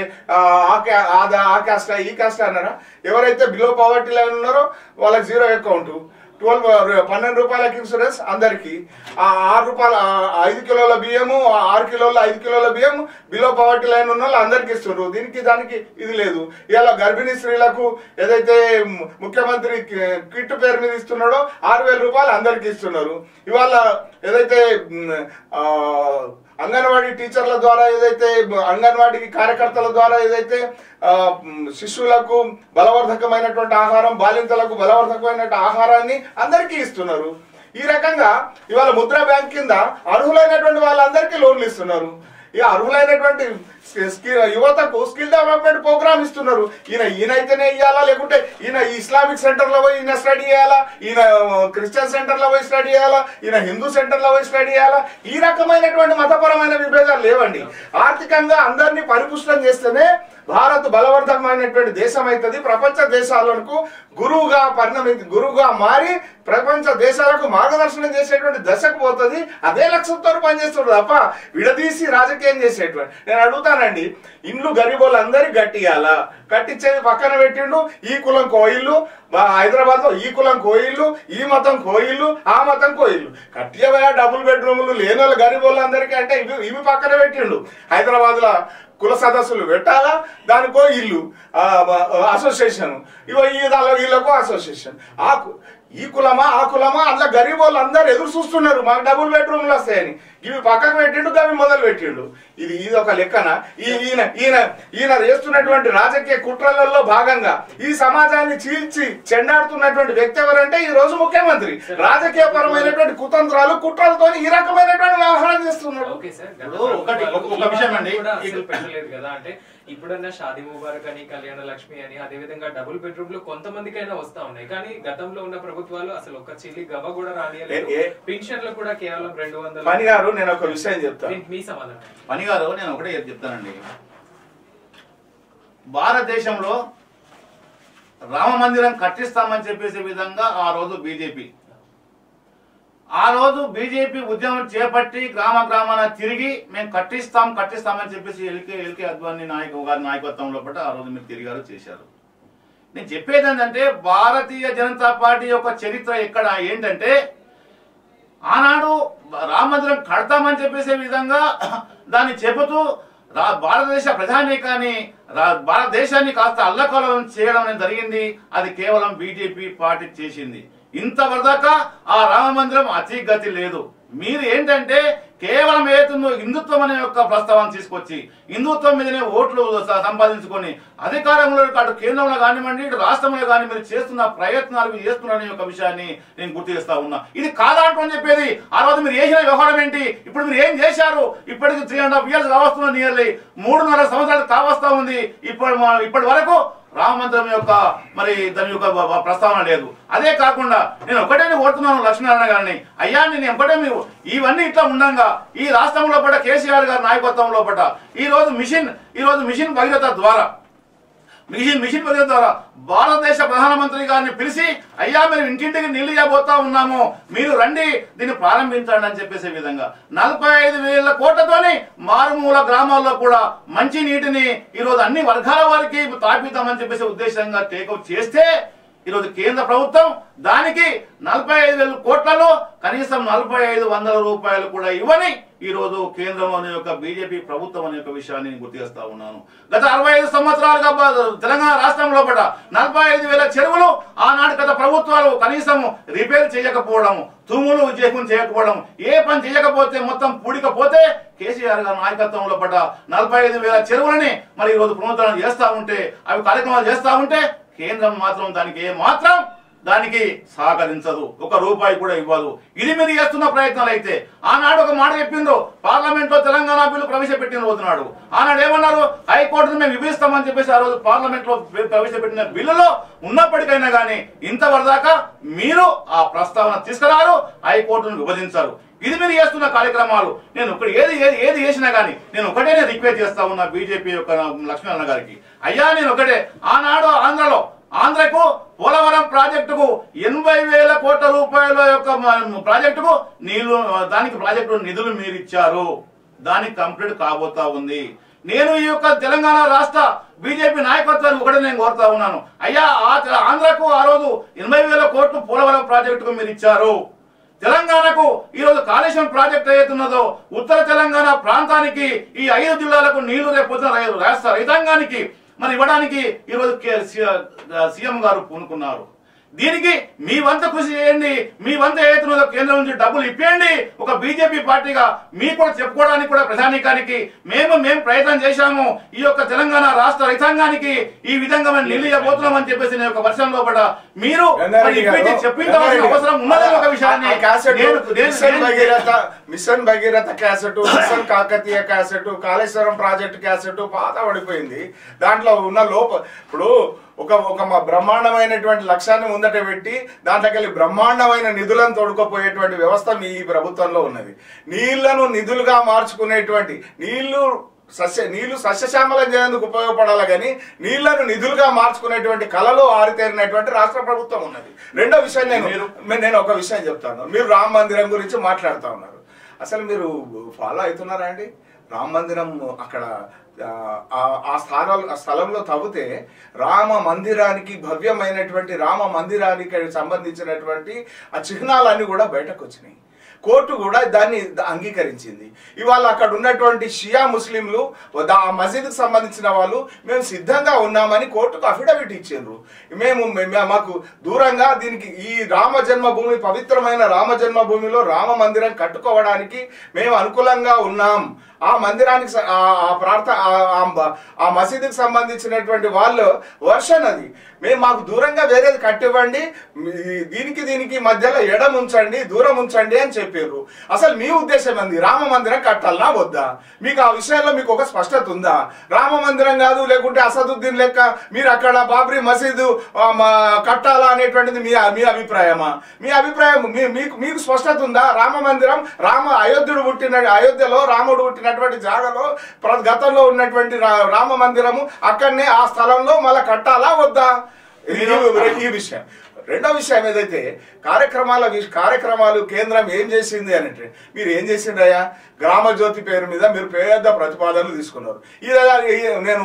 ఆ కాస్టా ఈ కాస్టా అన్నారా? ఎవరైతే బిలో పావర్టీ లైన్ ఉన్నారో వాళ్ళకి జీరో అకౌంట్, ట్వెల్వ్ పన్నెండు రూపాయలకి ఇన్సూరెన్స్ అందరికి, ఆ ఆరు రూపాయల ఐదు కిలోల బియ్యము, ఆరు కిలోల ఐదు కిలోల బియ్యం బిలో పవర్టీ లైన్ ఉన్న వాళ్ళు అందరికి ఇస్తున్నారు. దీనికి దానికి ఇది లేదు. ఇలా గర్భిణీ స్త్రీలకు ఏదైతే ముఖ్యమంత్రి కిట్ పేరు మీద ఇస్తున్నాడో ఆరు వేల రూపాయలు అందరికి ఇస్తున్నారు. ఇవాళ ఏదైతే అంగన్వాడీ టీచర్ల ద్వారా ఏదైతే అంగన్వాడీ కార్యకర్తల ద్వారా ఏదైతే శిశువులకు బలవర్ధకమైనటువంటి ఆహారం, బాలింతలకు బలవర్ధకమైన ఆహారాన్ని అందరికీ ఇస్తున్నారు. ఈ రకంగా ఇవాళ ముద్రా బ్యాంక్ కింద అర్హులైనటువంటి వాళ్ళందరికీ లోన్లు ఇస్తున్నారు. ఇక అర్హులైనటువంటి యువతకు స్కిల్ డెవలప్మెంట్ ప్రోగ్రామ్ ఇస్తున్నారు. ఈయన ఈయనైతేనే ఇవ్వాలా, లేకుంటే ఈయన ఇస్లామిక్ సెంటర్ లో పోయి ఈయన స్టడీ చేయాలా, ఈయన క్రిస్టియన్ సెంటర్ లో పోయి స్టడీ చేయాలా, ఈయన హిందూ సెంటర్ లో పోయి స్టడీ చేయాలా? ఈ రకమైనటువంటి మతపరమైన విభేదాలు లేవండి. ఆర్థికంగా అందరినీ పరిపుష్టం చేస్తేనే భారత్ బలవర్ధకమైనటువంటి దేశం అవుతుంది. ప్రపంచ దేశాలకు గురువుగా పరిణమించి గురువుగా మారి ప్రపంచ దేశాలకు మార్గదర్శనం చేసేటువంటి దశకు పోతుంది. అదే లక్ష్యంతో పనిచేస్తుంది తప్ప విడదీసి రాజకీయం చేసేటువంటి. నేను అడుగుతానండి, ఇండ్లు గరీబోళ్ళందరికీ కట్టియాలా? కట్టించేది పక్కన పెట్టిండు. ఈ కులం కోయిళ్ళు, హైదరాబాద్ లో ఈ కులం కోయిళ్ళు, ఈ మతం కోయిళ్ళు, ఆ మతం కోయిళ్ళు కట్టియబోయా డబుల్ బెడ్రూములు లేని వాళ్ళు గరీబోళ్ళందరికీ అంటే ఇవి ఇవి పక్కన పెట్టిండు. హైదరాబాద్ లో కుల సదస్సులు పెట్టాలా, దానికో ఇల్లు అసోసియేషన్, ఇవో ఈ వీళ్ళకో అసోసియేషన్. ఆ ఈ కులమా ఆ కులమా అందులో గరీబ్ వాళ్ళు అందరు ఎదురు చూస్తున్నారు మాకు డబుల్ బెడ్రూమ్లు వస్తాయని. ఇవి పక్కకు పెట్టిండు, అవి మొదలు పెట్టిండు. ఇది ఇది ఒక లెక్కన ఈయన ఈయన ఈయన చేస్తున్నటువంటి రాజకీయ కుట్రలలో భాగంగా ఈ సమాజాన్ని చీల్చి చెండాడుతున్నటువంటి వ్యక్తి ఎవరంటే ఈ రోజు ముఖ్యమంత్రి. రాజకీయ పరమైనటువంటి కుతంత్రాలు కుట్రలతో ఈ రకమైనటువంటి వ్యవహారం చేస్తున్నాడు. ఇప్పుడన్నా షాదీ ముబారక్ అని, కళ్యాణ లక్ష్మి అని, అదే విధంగా డబుల్ బెడ్రూమ్ లో కొంతమందికైనా వస్తా ఉన్నాయి. కానీ గతంలో ఉన్న ప్రభుత్వాలు అసలు ఒక చిల్లి గవ్వ కూడా రానియలేదు. పెన్షన్లు కూడా కేవలం రెండు వందలు. పని గారు నేను ఒక విషయం చెప్తాను. మీ సమాధానం. పని గారు నేను ఒకటే చెప్తానండి. భారతదేశంలో రామ మందిరం కట్టిస్తామని చెప్పేసే విధంగా ఆ రోజు బీజేపీ ఆ రోజు బీజేపీ ఉద్యమం చేపట్టి గ్రామ గ్రామాన తిరిగి మేము కట్టిస్తాం కట్టిస్తామని చెప్పేసి ఎల్కే ఎల్కే అద్వానీ నాయకు గారి నాయకత్వంలో పట్ల ఆ రోజు మీరు తిరిగారు, చేశారు. నేను చెప్పేది ఏంటంటే భారతీయ జనతా పార్టీ యొక్క చరిత్ర ఎక్కడ ఏంటంటే ఆనాడు రామ మందిరం కడతామని చెప్పేసే విధంగా దాన్ని చెబుతూ భారతదేశ ప్రజానీకాన్ని భారతదేశాన్ని కాస్త అల్లకల్లోలం చేయడం అనేది జరిగింది. అది కేవలం బీజేపీ పార్టీ చేసింది. ఇంతవరదాకా ఆ రామ మందిరం అతిగతి లేదు. మీరు ఏంటంటే కేవలం ఏతుందో హిందుత్వం అనే యొక్క ప్రస్తావన తీసుకొచ్చి హిందుత్వం మీదనే ఓట్లు సంపాదించుకొని అధికారంలో అటు కేంద్రంలో కానివ్వండి ఇటు రాష్ట్రంలో కానీ మీరు చేస్తున్న ప్రయత్నాలు చేస్తున్నారనే యొక్క విషయాన్ని నేను గుర్తు చేస్తా ఉన్నా. ఇది కాదంటూ చెప్పేది ఆ రోజు మీరు చేసిన వ్యవహారం ఏంటి, ఇప్పుడు మీరు ఏం చేశారు? ఇప్పటికి త్రీ అండ్ హాఫ్ ఇయర్స్ కావస్తున్న నియర్లీ మూడున్నర సంవత్సరాలు కావస్తా ఉంది. ఇప్పుడు ఇప్పటి వరకు రామ మందిరం యొక్క మరి దాని యొక్క ప్రస్తావన లేదు. అదే కాకుండా నేను ఒకటే కోరుతున్నాను లక్ష్మీనారాయణ గారిని, అయ్యా నేను ఒకటే మీరు ఇవన్నీ ఇట్లా ఉండంగా ఈ రాష్ట్రంలో పడ్డ కేసీఆర్ గారి నాయకత్వంలో పడ్డ ఈ రోజు మిషన్ ఈ రోజు మిషన్ భగీరథ ద్వారా మిషన్ మిషన్ భగీరథ ద్వారా భారతదేశ ప్రధానమంత్రి గారిని పిలిచి అయ్యా మేము ఇంటింటికి నీళ్లు ఇవ్వబోతా ఉన్నాము, మీరు రండి దీన్ని ప్రారంభించండి అని చెప్పేసే విధంగా నలభై ఐదు వేల కోట్లతోని మారుమూల గ్రామాల్లో కూడా మంచి నీటిని ఈరోజు అన్ని వర్గాల వారికి తాపిద్దామని చెప్పేసి ఉద్దేశంగా టేకౌట్ చేస్తే ఈరోజు కేంద్ర ప్రభుత్వం దానికి నలభై ఐదు వేల కోట్లలో కనీసం నలభై ఐదు వందల రూపాయలు కూడా ఇవ్వని ఈ రోజు కేంద్రం అనే యొక్క బీజేపీ ప్రభుత్వం అనే యొక్క విషయాన్ని గుర్తు చేస్తా ఉన్నాను. గత అరవై ఐదు సంవత్సరాలుగా తెలంగాణ రాష్ట్రంలో పడ్డ నలభై ఐదు వేల చెరువులు ఆనాడు గత ప్రభుత్వాలు కనీసం రిపేర్ చేయకపోవడం, తూములు చేయకుండా చేయకపోవడం, ఏ పని చేయకపోతే మొత్తం పూడికపోతే కేసీఆర్ గారి నాయకత్వంలో పడ్డ నలభై ఐదు వేల చెరువులని మరి ఈ రోజు పునరుద్ధరణ చేస్తా ఉంటే అవి కార్యక్రమాలు చేస్తా ఉంటే కేంద్రం మాత్రం దానికి ఏ మాత్రం దానికి సహకరించదు, ఒక రూపాయి కూడా ఇవ్వదు. ఇది మీరు చేస్తున్న ప్రయత్నాలు అయితే ఆనాడు ఒక మాట చెప్పిండ్రు, పార్లమెంట్ లో తెలంగాణ బిల్లు ప్రవేశపెట్టిన రోజు నాడు ఆనాడు ఏమన్నారు, హైకోర్టును మేము విభజిస్తామని చెప్పేసి ఆ రోజు పార్లమెంట్ లో ప్రవేశపెట్టిన బిల్లులో ఉన్నప్పటికైనా కానీ ఇంతవరదాకా మీరు ఆ ప్రస్తావన తీసుకురారు, హైకోర్టును విభజించారు. ఇది మీరు చేస్తున్న కార్యక్రమాలు నేను ఒకటి ఏది ఏది ఏది చేసినా కానీ నేను ఒకటే రిక్వెస్ట్ చేస్తా ఉన్నా బీజేపీ యొక్క లక్ష్మీనారాయణ గారికి, అయ్యా నేను ఒకటే ఆనాడు ఆంధ్రలో ఆంధ్రకు పోలవరం ప్రాజెక్టుకు ఎనభై వేల కోట్ల రూపాయల యొక్క ప్రాజెక్టుకు నీళ్లు దానికి ప్రాజెక్టు నిధులు మీరు ఇచ్చారు, దానికి కంప్లీట్ కాబోతా ఉంది. నేను ఈ యొక్క తెలంగాణ రాష్ట్ర బీజేపీ నాయకత్వాన్ని ఒకటే నేను కోరుతా ఉన్నాను, అయ్యా ఆంధ్రకు ఆ రోజు ఎనభై వేల కోట్లు పోలవరం ప్రాజెక్టుకు మీరు ఇచ్చారు, తెలంగాణకు ఈ రోజు కాళేశ్వరం ప్రాజెక్ట్ ఏదైతున్నదో ఉత్తర తెలంగాణ ప్రాంతానికి ఈ ఐదు జిల్లాలకు నీళ్లు రేపొద్దున రాష్ట్ర రైతాంగానికి మరి ఇవ్వడానికి ఈరోజు సీఎం గారు పూనుకున్నారు. దీనికి మీ వంత కృషి చేయండి, మీ వంత ఏతున్నదో కేంద్రం నుంచి డబ్బులు ఇప్పేయండి. ఒక బీజేపీ పార్టీగా మీకు కూడా చెప్పుకోవడానికి కూడా ప్రజానీకానికి మేము మేము ప్రయత్నం చేశాము, ఈ యొక్క తెలంగాణ రాష్ట్ర రైతాంగానికి ఈ విధంగా మేము నీళ్ళు ఇవ్వబోతున్నాం అని చెప్పేసి నేను ఒక వర్షంలో పడ్డ మీరు చెప్పించవలసిన అవసరం ఉన్నదని ఒక విషయాన్ని mission Bhagiratha cassette, mission Kakatiya cassette, Kaleshwaram project cassette పాత పడిపోయింది. దాంట్లో ఉన్న లోప ఇప్పుడు ఒక ఒక బ్రహ్మాండమైనటువంటి లక్ష్యాన్ని ముందట పెట్టి దాంట్లోకెళ్ళి బ్రహ్మాండమైన నిధులను తోడుకోపోయేటువంటి వ్యవస్థ మీ ఈ ప్రభుత్వంలో ఉన్నది. నీళ్లను నిధులుగా మార్చుకునేటువంటి నీళ్లు సస్య నీళ్లు సస్యశ్యామలం చేయడానికి ఉపయోగపడాలి కానీ నీళ్లను నిధులుగా మార్చుకునేటువంటి కళలో ఆరితేరినటువంటి రాష్ట్ర ప్రభుత్వం ఉన్నది. రెండో విషయం నేను నేను ఒక విషయం చెప్తాను, మీరు రామ మందిరం గురించి మాట్లాడుతూ ఉన్నారు, అసలు మీరు ఫాలో అవుతున్నారా అండి? రామ మందిరం అక్కడ ఆ స్థానాలు ఆ స్థలంలో తవ్వితే రామ మందిరానికి భవ్యమైనటువంటి రామ మందిరానికి సంబంధించినటువంటి ఆ చిహ్నాలన్నీ కూడా బయటకు వచ్చినాయి. కోర్టు కూడా దాన్ని అంగీకరించింది. ఇవాళ అక్కడ ఉన్నటువంటి షియా ముస్లింలు ఆ మసీదుకు సంబంధించిన వాళ్ళు మేము సిద్ధంగా ఉన్నామని కోర్టుకు అఫిడవిట్ ఇచ్చారు. మేము మాకు దూరంగా దీనికి ఈ రామ జన్మభూమి పవిత్రమైన రామ జన్మభూమిలో రామ మందిరం కట్టుకోవడానికి మేము అనుకూలంగా ఉన్నాం. ఆ మందిరానికి ఆ ప్రార్థ ఆ మసీదుకి సంబంధించినటువంటి వాళ్ళు వర్షన్ అది మేము మాకు దూరంగా వేరేది కట్టివ్వండి, దీనికి దీనికి మధ్యలో ఎడం ఉంచండి, దూరం ఉంచండి అని చెప్పారు. అసలు మీ ఉద్దేశం ఏంది? రామ మందిరం కట్టాలనా వద్దా? మీకు ఆ విషయంలో మీకు ఒక స్పష్టత ఉందా? రామ మందిరం కాదు లేకుంటే అసదుద్దీన్ లెక్క మీరు అక్కడ బాబ్రీ మసీదు కట్టాలా అనేటువంటిది మీ మీ అభిప్రాయమా? మీ అభిప్రాయం మీకు మీకు స్పష్టత ఉందా? రామ మందిరం రామ అయోధ్యుడు పుట్టిన అయోధ్యలో రాముడు పుట్టినటువంటి జాగలో గతంలో ఉన్నటువంటి రామ మందిరము అక్కడనే ఆ స్థలంలో మళ్ళీ కట్టాలా వద్దా? ఈ విషయం. రెండో విషయం ఏదైతే కార్యక్రమాల కార్యక్రమాలు కేంద్రం ఏం చేసింది అంటే మీరు ఏం చేసిండ్రయ్యా? గ్రామ జ్యోతి పేరు మీద మీరు పేద ప్రతిపాదనలు తీసుకున్నారు. ఇది నేను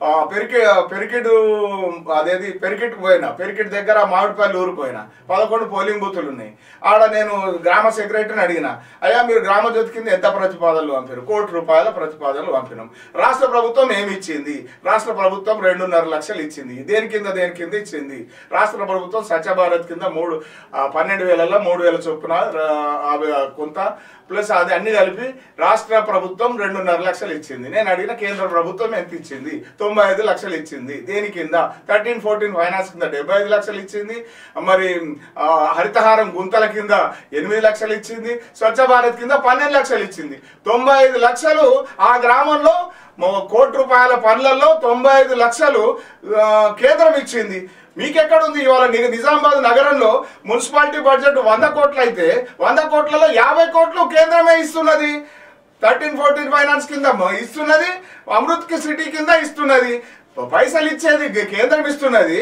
పెరికె పెరికెట్ అదేది పెరికెట్ పోయినా పెరికెట్ దగ్గర మామిడిపల్లి ఊరు పోయినా పదకొండు పోలింగ్ బూతులు ఉన్నాయి. ఆడ నేను గ్రామ సెక్రటరీని అడిగిన, అయ్యా మీరు గ్రామ జ్యోతి కింద ఎంత ప్రతిపాదనలు పంపారు? కోటి రూపాయల ప్రతిపాదనలు పంపినాం. రాష్ట్ర ప్రభుత్వం ఏమి ఇచ్చింది? రాష్ట్ర ప్రభుత్వం రెండున్నర లక్షలు ఇచ్చింది. దేని కింద దేని కింద ఇచ్చింది? రాష్ట్ర ప్రభుత్వం స్వచ్ఛ భారత్ కింద మూడు పన్నెండు వేలలో మూడు వేల చొప్పున కొంత ప్లస్ అది అన్ని కలిపి రాష్ట్ర ప్రభుత్వం రెండున్నర లక్షలు ఇచ్చింది. నేను అడిగిన కేంద్ర ప్రభుత్వం ఎంత ఇచ్చింది? తొంభై ఐదు లక్షలు ఇచ్చింది. దేని కింద? థర్టీన్ ఫోర్టీన్ ఫైనాన్స్ కింద డెబ్బై ఐదు లక్షలు ఇచ్చింది. మరి హరితహారం గుంతల కింద ఎనిమిది లక్షలు ఇచ్చింది. స్వచ్ఛ భారత్ కింద పన్నెండు లక్షలు ఇచ్చింది. తొంభై ఐదు లక్షలు ఆ గ్రామంలో కోటి రూపాయల పనులలో తొంభై ఐదు లక్షలు కేంద్రం ఇచ్చింది. మీకెక్కడుంది? ఇవాళ నిజామాబాద్ నగరంలో మున్సిపాలిటీ బడ్జెట్ వంద కోట్లు అయితే వంద కోట్లలో యాభై కోట్లు కేంద్రమే ఇస్తున్నది. థర్టీన్ ఫోర్టీన్ ఫైనాన్స్ కింద ఇస్తున్నది, అమృత్ కి సిటీ కింద ఇస్తున్నది. పైసలు ఇచ్చేది కేంద్రం ఇస్తున్నది,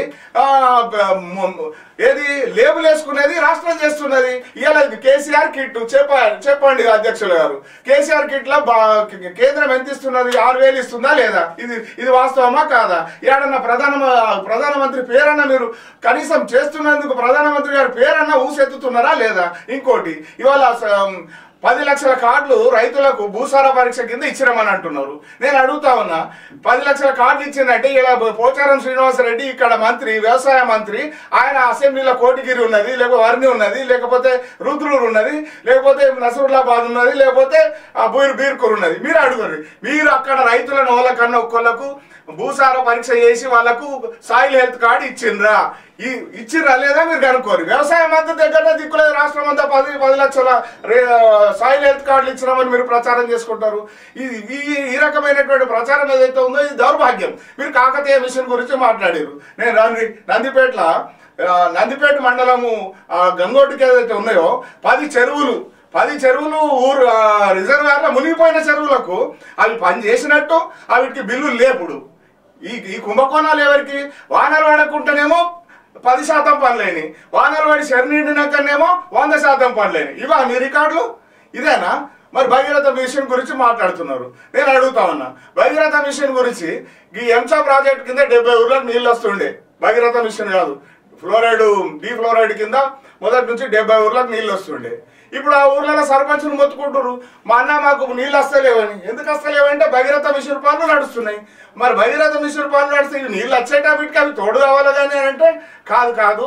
ఏది లేబుల్ వేసుకునేది రాష్ట్రం చేస్తున్నది. ఇలా కేసీఆర్ కిట్ చెప్ప చెప్పండి అధ్యక్షులు గారు, కేసీఆర్ కిట్ లో కేంద్రం ఎంత ఇస్తున్నది? ఆరు వేలు ఇస్తుందా లేదా? ఇది ఇది వాస్తవమా కాదా? ఏడన్నా ప్రధాన ప్రధానమంత్రి పేరన్నా మీరు కనీసం చేస్తున్నందుకు ప్రధానమంత్రి గారి పేరన్నా ఊసెత్తుతున్నారా లేదా? ఇంకోటి, ఇవాళ పది లక్షల కార్డులు రైతులకు భూసార పరీక్ష కింద ఇచ్చిరమని అంటున్నారు. నేను అడుగుతా ఉన్నా, పది లక్షల కార్డులు ఇచ్చిందంటే ఇలా పోచారం శ్రీనివాసరెడ్డి ఇక్కడ మంత్రి, వ్యవసాయ మంత్రి, ఆయన అసెంబ్లీలో కోటిగిరి ఉన్నది, లేకపోతే వర్ణి ఉన్నది, లేకపోతే రుద్రూరు ఉన్నది, లేకపోతే నసరుల్లాబాద్ ఉన్నది, లేకపోతే బీర్ బీర్కూర్ ఉన్నది. మీరు అడుగురు, మీరు అక్కడ రైతులను వాళ్ళకన్నా ఒక్కళ్ళకు భూసార పరీక్ష చేసి వాళ్ళకు సాయిల్ హెల్త్ కార్డు ఇచ్చిండ్రా? ఈ ఇచ్చిర్రా లేదా మీరు కనుక్కోరు. వ్యవసాయ మంత్రి దగ్గర దిక్కులేదు, రాష్ట్రం అంతా పది పది లక్షల సాయిల్ హెల్త్ కార్డులు ఇచ్చినామని మీరు ప్రచారం చేసుకుంటారు. ఇది ఈ రకమైనటువంటి ప్రచారం ఏదైతే ఉందో ఇది దౌర్భాగ్యం. మీరు కాకతీయ మిషన్ గురించి మాట్లాడారు. నేను నంది నందిపేటలో నందిపేట మండలము గంగోటికి ఏదైతే ఉన్నాయో పది చెరువులు పది చెరువులు ఊరు రిజర్వాయర్లో మునిగిపోయిన చెరువులకు అవి పని చేసినట్టు అవిటికి బిల్లులు లేపుడు. ఈ ఈ కుంభకోణాలు ఎవరికి? వానలు పడకుంటేనేమో పది శాతం పనులేని, వానలు పడి శరణిండినాకనేమో వంద శాతం పనులేని. ఇవా మీ రికార్డులు? ఇదేనా? మరి భగీరథ మిషన్ గురించి మాట్లాడుతున్నారు. నేను అడుగుతా ఉన్నా, భగీరథ మిషన్ గురించి ఈ ఎంసా ప్రాజెక్ట్ కింద డెబ్బై ఊర్లకు నీళ్ళు వస్తుండే. భగీరథ మిషన్ కాదు, ఫ్లోరైడ్ బి ఫ్లోరైడ్ కింద మొదటి నుంచి డెబ్బై ఊర్లకు నీళ్ళు వస్తుండే. ఇప్పుడు ఆ ఊర్లలో సర్పంచులు మొత్తుకుంటారు, మా అన్న మాకు నీళ్ళు వస్తలేవని. ఎందుకు వస్తలేవంటే భగీరథ మిషన్ పనులు నడుస్తున్నాయి. మరి భగీరథ మిషన్ పనులు నడిస్తే నీళ్ళు వచ్చేటప్పటికి అవి తోడు కావాలి కానీ అంటే కాదు కాదు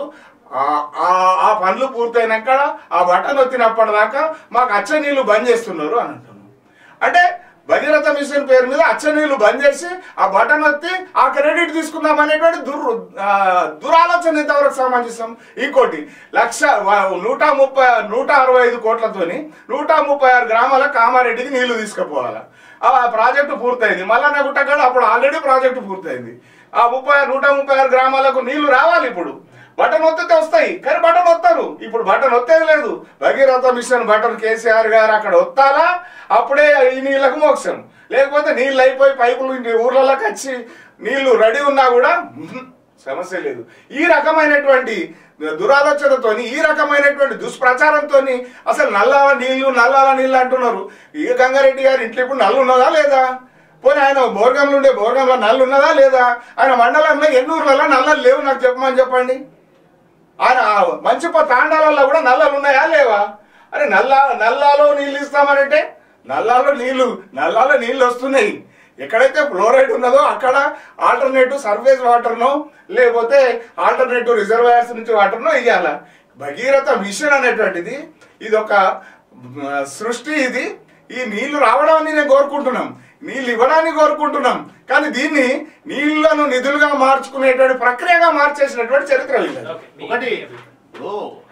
ఆ పనులు పూర్తయినాక ఆ బటన్ వచ్చినప్పటిదాకా మాకు అచ్చే నీళ్లు బంద్ చేస్తున్నారు అని అంటున్నాం. అంటే భగీరథ మిషన్ పేరు మీద అచ్చ నీళ్లు బంద్ చేసి ఆ బటన్ వచ్చి ఆ క్రెడిట్ తీసుకుందాం అనేటువంటి దుర్ దురాలోచన ఎంతవరకు సమంజసం? ఇంకోటి, లక్ష నూట ముప్పై నూట అరవై ఐదు కోట్లతోని నూట ముప్పై ఆరు గ్రామాల కామారెడ్డికి నీళ్లు తీసుకుపోవాలి. ఆ ప్రాజెక్టు పూర్తయింది. మల్లన్న గుట్టకాడ అప్పుడు ఆల్రెడీ ప్రాజెక్టు పూర్తయింది. ఆ ముప్పై నూట ముప్పై ఆరు గ్రామాలకు నీళ్లు రావాలి. ఇప్పుడు బటన్ ఒత్తితే వస్తాయి, కానీ బటన్ వస్తారు. ఇప్పుడు బటన్ ఒత్తేది లేదు. భగీరథ మిషన్ బటన్ కేసీఆర్ గారు అక్కడ వత్తాలా, అప్పుడే ఈ నీళ్లకు మోక్షం. లేకపోతే నీళ్ళు అయిపోయి పైపులు ఊర్లలోకి వచ్చి నీళ్లు రెడీ ఉన్నా కూడా సమస్య లేదు. ఈ రకమైనటువంటి దురాలోచనతోని, ఈ రకమైనటువంటి దుష్ప్రచారంతో అసలు నల్లాల నీళ్లు నల్లాల నీళ్ళు అంటున్నారు. ఈ గంగారెడ్డి గారి ఇంట్లో ఇప్పుడు నల్లు ఉన్నదా లేదా? పోనీ ఆయన బోర్గంలో ఉండే బోర్గంలో నల్లు ఉన్నదా లేదా? ఆయన మండలంలో ఎన్ని ఊర్లలో నల్లలు లేవు నాకు చెప్పమని చెప్పండి. ఆయన మంచిప తాండాలలో కూడా నల్లలు ఉన్నాయా లేవా? అరే నల్లా నల్లాలో నీళ్ళు ఇస్తామనంటే నల్లాలో నీళ్లు నల్లాలో నీళ్ళు వస్తున్నాయి. ఎక్కడైతే ఫ్లోరైడ్ ఉన్నదో అక్కడ ఆల్టర్నేటివ్ సర్ఫేస్ వాటర్నో లేకపోతే ఆల్టర్నేటివ్ రిజర్వాయర్స్ నుంచి వాటర్నో ఇవ్వాల. భగీరథ మిషన్ అనేటువంటిది ఇది ఒక సృష్టి. ఇది ఈ నీళ్లు రావడాన్ని నేను కోరుకుంటున్నాం, నీళ్ళు ఇవ్వడాన్ని కోరుకుంటున్నాం. కానీ దీన్ని నీళ్లను నిధులుగా మార్చుకునేటువంటి ప్రక్రియగా మార్చేసినటువంటి చరిత్ర లేదు. ఒకటి, ఇప్పుడు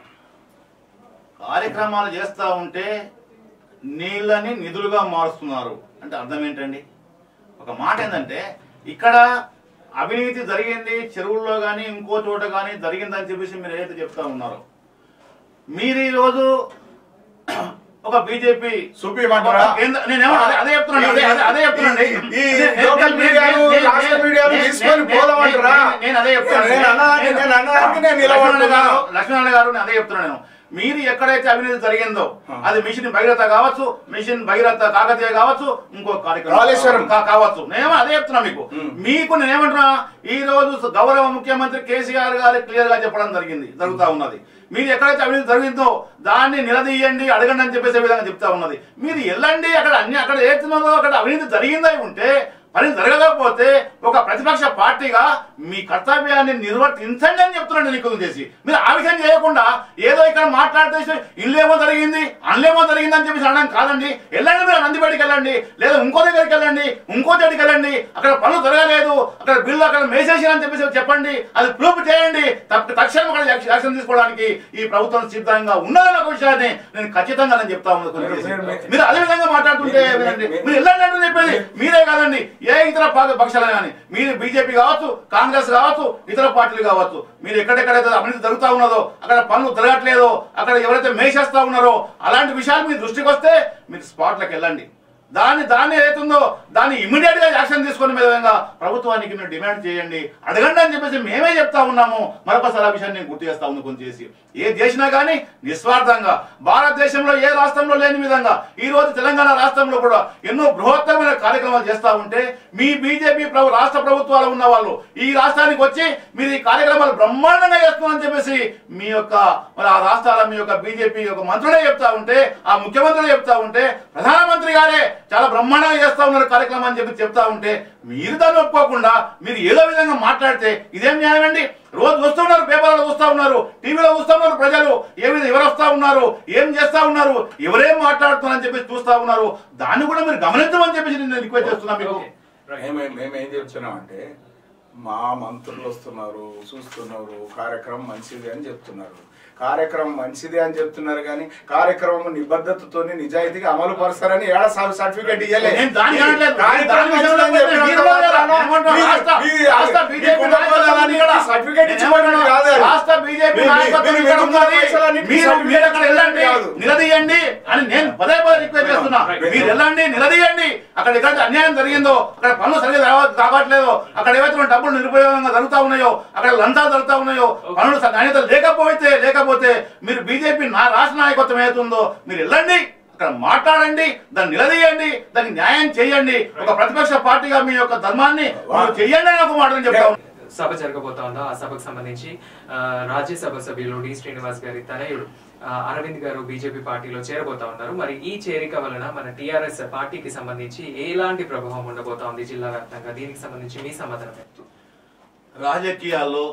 కార్యక్రమాలు చేస్తూ ఉంటే నీళ్ళని నిధులుగా మారుస్తున్నారు అంటే అర్థం ఏంటండి? ఒక మాట ఏంటంటే, ఇక్కడ అవినీతి జరిగింది చెరువుల్లో కానీ ఇంకో చోట కానీ జరిగిందని చెప్పేసి మీరు ఏదైతే చెప్తా ఉన్నారో, మీరు ఈరోజు ఒక బీజేపీ సుప్రీం అదే చెప్తున్నాను అదే చెప్తున్నాండి లక్ష్మణ గారు అదే చెప్తున్నాను నేను. మీరు ఎక్కడైతే అవినీతి జరిగిందో అది మిషన్ భగీరథ కావచ్చు, మిషన్ భగీరథ కాకతీయ కావచ్చు, ఇంకో కార్యక్రమం కావచ్చు, నేను అదే చెప్తున్నా మీకు. మీకు నేనేమంటున్నా, ఈ రోజు గౌరవ ముఖ్యమంత్రి కేసీఆర్ గారు క్లియర్ గా చెప్పడం జరిగింది, జరుగుతా ఉన్నది. మీరు ఎక్కడైతే అవినీతి జరిగిందో దాన్ని నిలదీయండి, అడగండి అని చెప్పేసే విధంగా చెప్తా ఉన్నది. మీరు వెళ్ళండి, అక్కడ అన్ని అక్కడ ఏతున్నదో అక్కడ అవినీతి జరిగిందై ఉంటే, పని జరగకపోతే ఒక ప్రతిపక్ష పార్టీగా మీ కర్తవ్యాన్ని నిర్వర్తించండి అని చెప్తున్నాను నికులు చేసి. మీరు ఆ విషయం చేయకుండా ఏదో ఇక్కడ మాట్లాడితే ఇల్లేమో జరిగింది అన్నేమో జరిగింది అని చెప్పేసి అనడం కాదండి. వెళ్ళండి, మీరు నందిపేటకి వెళ్ళండి, లేదా ఇంకో దగ్గరికి వెళ్ళండి, ఇంకో దగ్గరికి వెళ్ళండి, అక్కడ పనులు జరగలేదు, అక్కడ బిల్లు అక్కడ మేసేసి అని చెప్పేసి చెప్పండి, అది ప్రూఫ్ చేయండి. తక్షణం అక్కడ యాక్షన్ తీసుకోవడానికి ఈ ప్రభుత్వం సిద్ధంగా ఉన్నదని ఒక విషయాన్ని నేను ఖచ్చితంగా నేను చెప్తా ఉన్నాను. మీరు అదే విధంగా మాట్లాడుతుంటే వినండి, మీరు వెళ్ళండి అంటే చెప్పేది మీరే కాదండి, ఏ ఇతర పక్షాలు కానీ, మీరు బీజేపీ కావచ్చు, కాంగ్రెస్ కావచ్చు, ఇతర పార్టీలు కావచ్చు, మీరు ఎక్కడెక్కడైతే అవినీతి జరుగుతా ఉన్నదో, అక్కడ పనులు జరగట్లేదో, అక్కడ ఎవరైతే మేసేస్తా ఉన్నారో అలాంటి విషయాలు మీ దృష్టికి వస్తే మీరు స్పాట్లకు వెళ్ళండి. దాన్ని దాన్ని ఏదైతుందో దాన్ని ఇమీడియట్ గా యాక్షన్ తీసుకునే విధంగా ప్రభుత్వానికి మీరు డిమాండ్ చేయండి, అడగండి అని చెప్పేసి మేమే చెప్తా ఉన్నాము. మరొకసారి ఆ విషయాన్ని నేను గుర్తు చేస్తా ఉన్నాను. కొంచెం చేసి ఏ చేసినా కానీ నిస్వార్థంగా, భారతదేశంలో ఏ రాష్ట్రంలో లేని విధంగా ఈ రోజు తెలంగాణ రాష్ట్రంలో కూడా ఎన్నో బృహత్తరమైన కార్యక్రమాలు చేస్తా ఉంటే, మీ బీజేపీ ప్రభు రాష్ట్ర ప్రభుత్వాలు ఉన్న వాళ్ళు ఈ రాష్ట్రానికి వచ్చి మీరు ఈ కార్యక్రమాలు బ్రహ్మాండంగా చేస్తున్నారని చెప్పేసి మీ యొక్క మరి ఆ రాష్ట్రాల మీ యొక్క బీజేపీ యొక్క మంత్రులే చెప్తా ఉంటే, ఆ ముఖ్యమంత్రులే చెప్తా ఉంటే, ప్రధానమంత్రి గారే చాలా బ్రహ్మాండంగా చేస్తా ఉన్నారు కార్యక్రమం అని చెప్పి చెప్తా ఉంటే, మీరు దాన్ని ఒప్పుకోకుండా మీరు ఏదో విధంగా మాట్లాడితే ఇదేం న్యాయం అండి? రోజు వస్తూ ఉన్నారు, పేపర్లో చూస్తూ ఉన్నారు, టీవీలో చూస్తూ ఉన్నారు, ప్రజలు ఏ విధంగా ఎవరు వస్తా ఉన్నారు, ఏం చేస్తా ఉన్నారు, ఎవరేం మాట్లాడుతున్నారని చెప్పి చూస్తా ఉన్నారు. దాన్ని కూడా మీరు గమనించమని చెప్పేసి నేను రిక్వెస్ట్ చేస్తున్నా మీకు. మేము ఏం చెప్తున్నాం అంటే, మా మంత్రులు వస్తున్నారు, చూస్తున్నారు, కార్యక్రమం మంచిది అని చెప్తున్నారు. కార్యక్రమం మంచిది అని చెప్తున్నారు కానీ కార్యక్రమం నిబద్ధతతో నిజాయితీగా అమలు పరుస్తారని ఏడా సర్టిఫికేట్ ఇవ్వలేదు. నిలదీయండి అని నేను పదే పదే రిక్వెస్ట్ చేస్తున్నా. మీరు వెళ్ళండి, నిలదీయండి. అక్కడ ఎక్కడైతే అన్యాయం జరిగిందో, అక్కడ పనులు సరిగ్గా కావట్లేదో, అక్కడ ఏవైతే డబ్బులు నిరుపయోగంగా జరుగుతా ఉన్నాయో, అక్కడ లంచాలు జరుగుతా ఉన్నాయో, పనులు నాణ్యత లేకపోతే లేకపోతే మీరు బీజేపీ నా రాష్ట్ర నాయకత్వం ఏతుందో మీరు వెళ్ళండి, అక్కడ మాట్లాడండి, దాన్ని నిలదీయండి, దానికి న్యాయం చేయండి. ఒక ప్రతిపక్ష పార్టీగా మీ యొక్క ధర్మాన్ని చెయ్యండి అని ఒక మాటని చెప్తాను. సభ జరగబోతా ఉందో ఆ సభకు సంబంధించి రాజ్యసభ సభ్యులు డి శ్రీనివాస్ గారి తనయుడు అరవింద్ గారు బీజేపీ పార్టీలో చేరబోతా ఉన్నారు. మరి ఈ చేరిక వలన మన టీఆర్ఎస్ పార్టీకి సంబంధించి ఎలాంటి ప్రభావం ఉండబోతా ఉంది జిల్లా వ్యాప్తంగా? దీనికి సంబంధించి మీ సమాధానం. రాజకీయాల్లో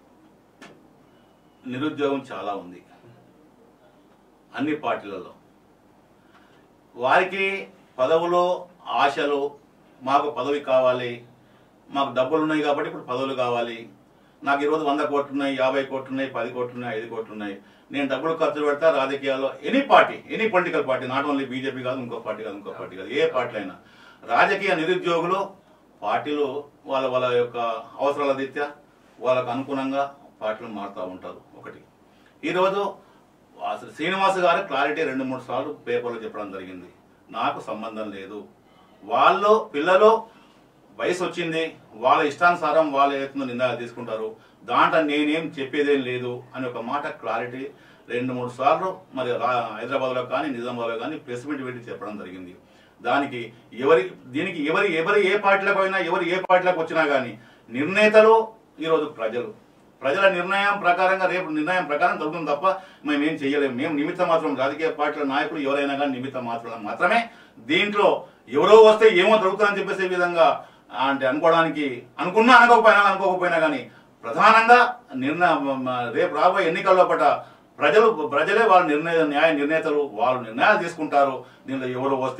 నిరుద్యోగం చాలా ఉంది అన్ని పార్టీలలో. వారికి పదవులు, ఆశలు, మాకు పదవి కావాలి, మాకు డబ్బులు ఉన్నాయి కాబట్టి ఇప్పుడు పదవులు కావాలి, నాకు ఈరోజు వంద కోట్లు ఉన్నాయి, యాభై కోట్లు ఉన్నాయి, పది కోట్లు ఉన్నాయి, ఐదు కోట్లు ఉన్నాయి, నేను డబ్బులు ఖర్చు పెడతా. రాజకీయాల్లో any party, any political party, not only BJP కాదు, ఇంకో పార్టీ కాదు, ఇంకో పార్టీ కాదు, ఏ పార్టీ అయినా రాజకీయ నిరుద్యోగులు పార్టీలు వాళ్ళ వాళ్ళ యొక్క అవసరాల రీత్యా వాళ్ళకు అనుగుణంగా పార్టీలు మారుతూ ఉంటారు. ఒకటి ఈరోజు అసలు శ్రీనివాస్ గారు క్లారిటీ రెండు మూడు సార్లు పేపర్లో చెప్పడం జరిగింది, నాకు సంబంధం లేదు, వాళ్ళు పిల్లలు వయసు వచ్చింది, వాళ్ళ ఇష్టానుసారం వాళ్ళు ఏదో నిర్ణయాలు తీసుకుంటారు, దాంట్లో నేనేం చెప్పేదేం లేదు అని ఒక మాట క్లారిటీ రెండు మూడు సార్లు మరి హైదరాబాద్లో కానీ నిజామాబాద్లో కానీ ప్రెస్ మీట్ పెట్టి చెప్పడం జరిగింది. దానికి ఎవరి దీనికి ఎవరి ఎవరి ఏ పార్టీలకు అయినా ఎవరు ఏ పార్టీలకు వచ్చినా కానీ నిర్ణేతలు ఈరోజు ప్రజలు. ప్రజల నిర్ణయం ప్రకారంగా రేపు నిర్ణయం ప్రకారం జరుగుతుంది తప్ప మేము ఏం చేయలేము. మేము నిమిత్త మాత్రం, రాజకీయ పార్టీల నాయకులు ఎవరైనా కానీ నిమిత్త మాత్రం మాత్రమే. దీంట్లో ఎవరో వస్తే ఏమో జరుగుతుందని చెప్పేసే విధంగా అంటే అనుకోవడానికి అనుకున్నా అనుకోకపోయినా అనుకోకపోయినా కానీ ప్రధానంగా నిర్ణయం రేపు రాబోయే ఎన్నికల్లో పట్ల ప్రజలు ప్రజలే వాళ్ళ నిర్ణయ న్యాయ నిర్ణేతలు, వాళ్ళు నిర్ణయాలు తీసుకుంటారు. దీనిలో ఎవరు వస్తే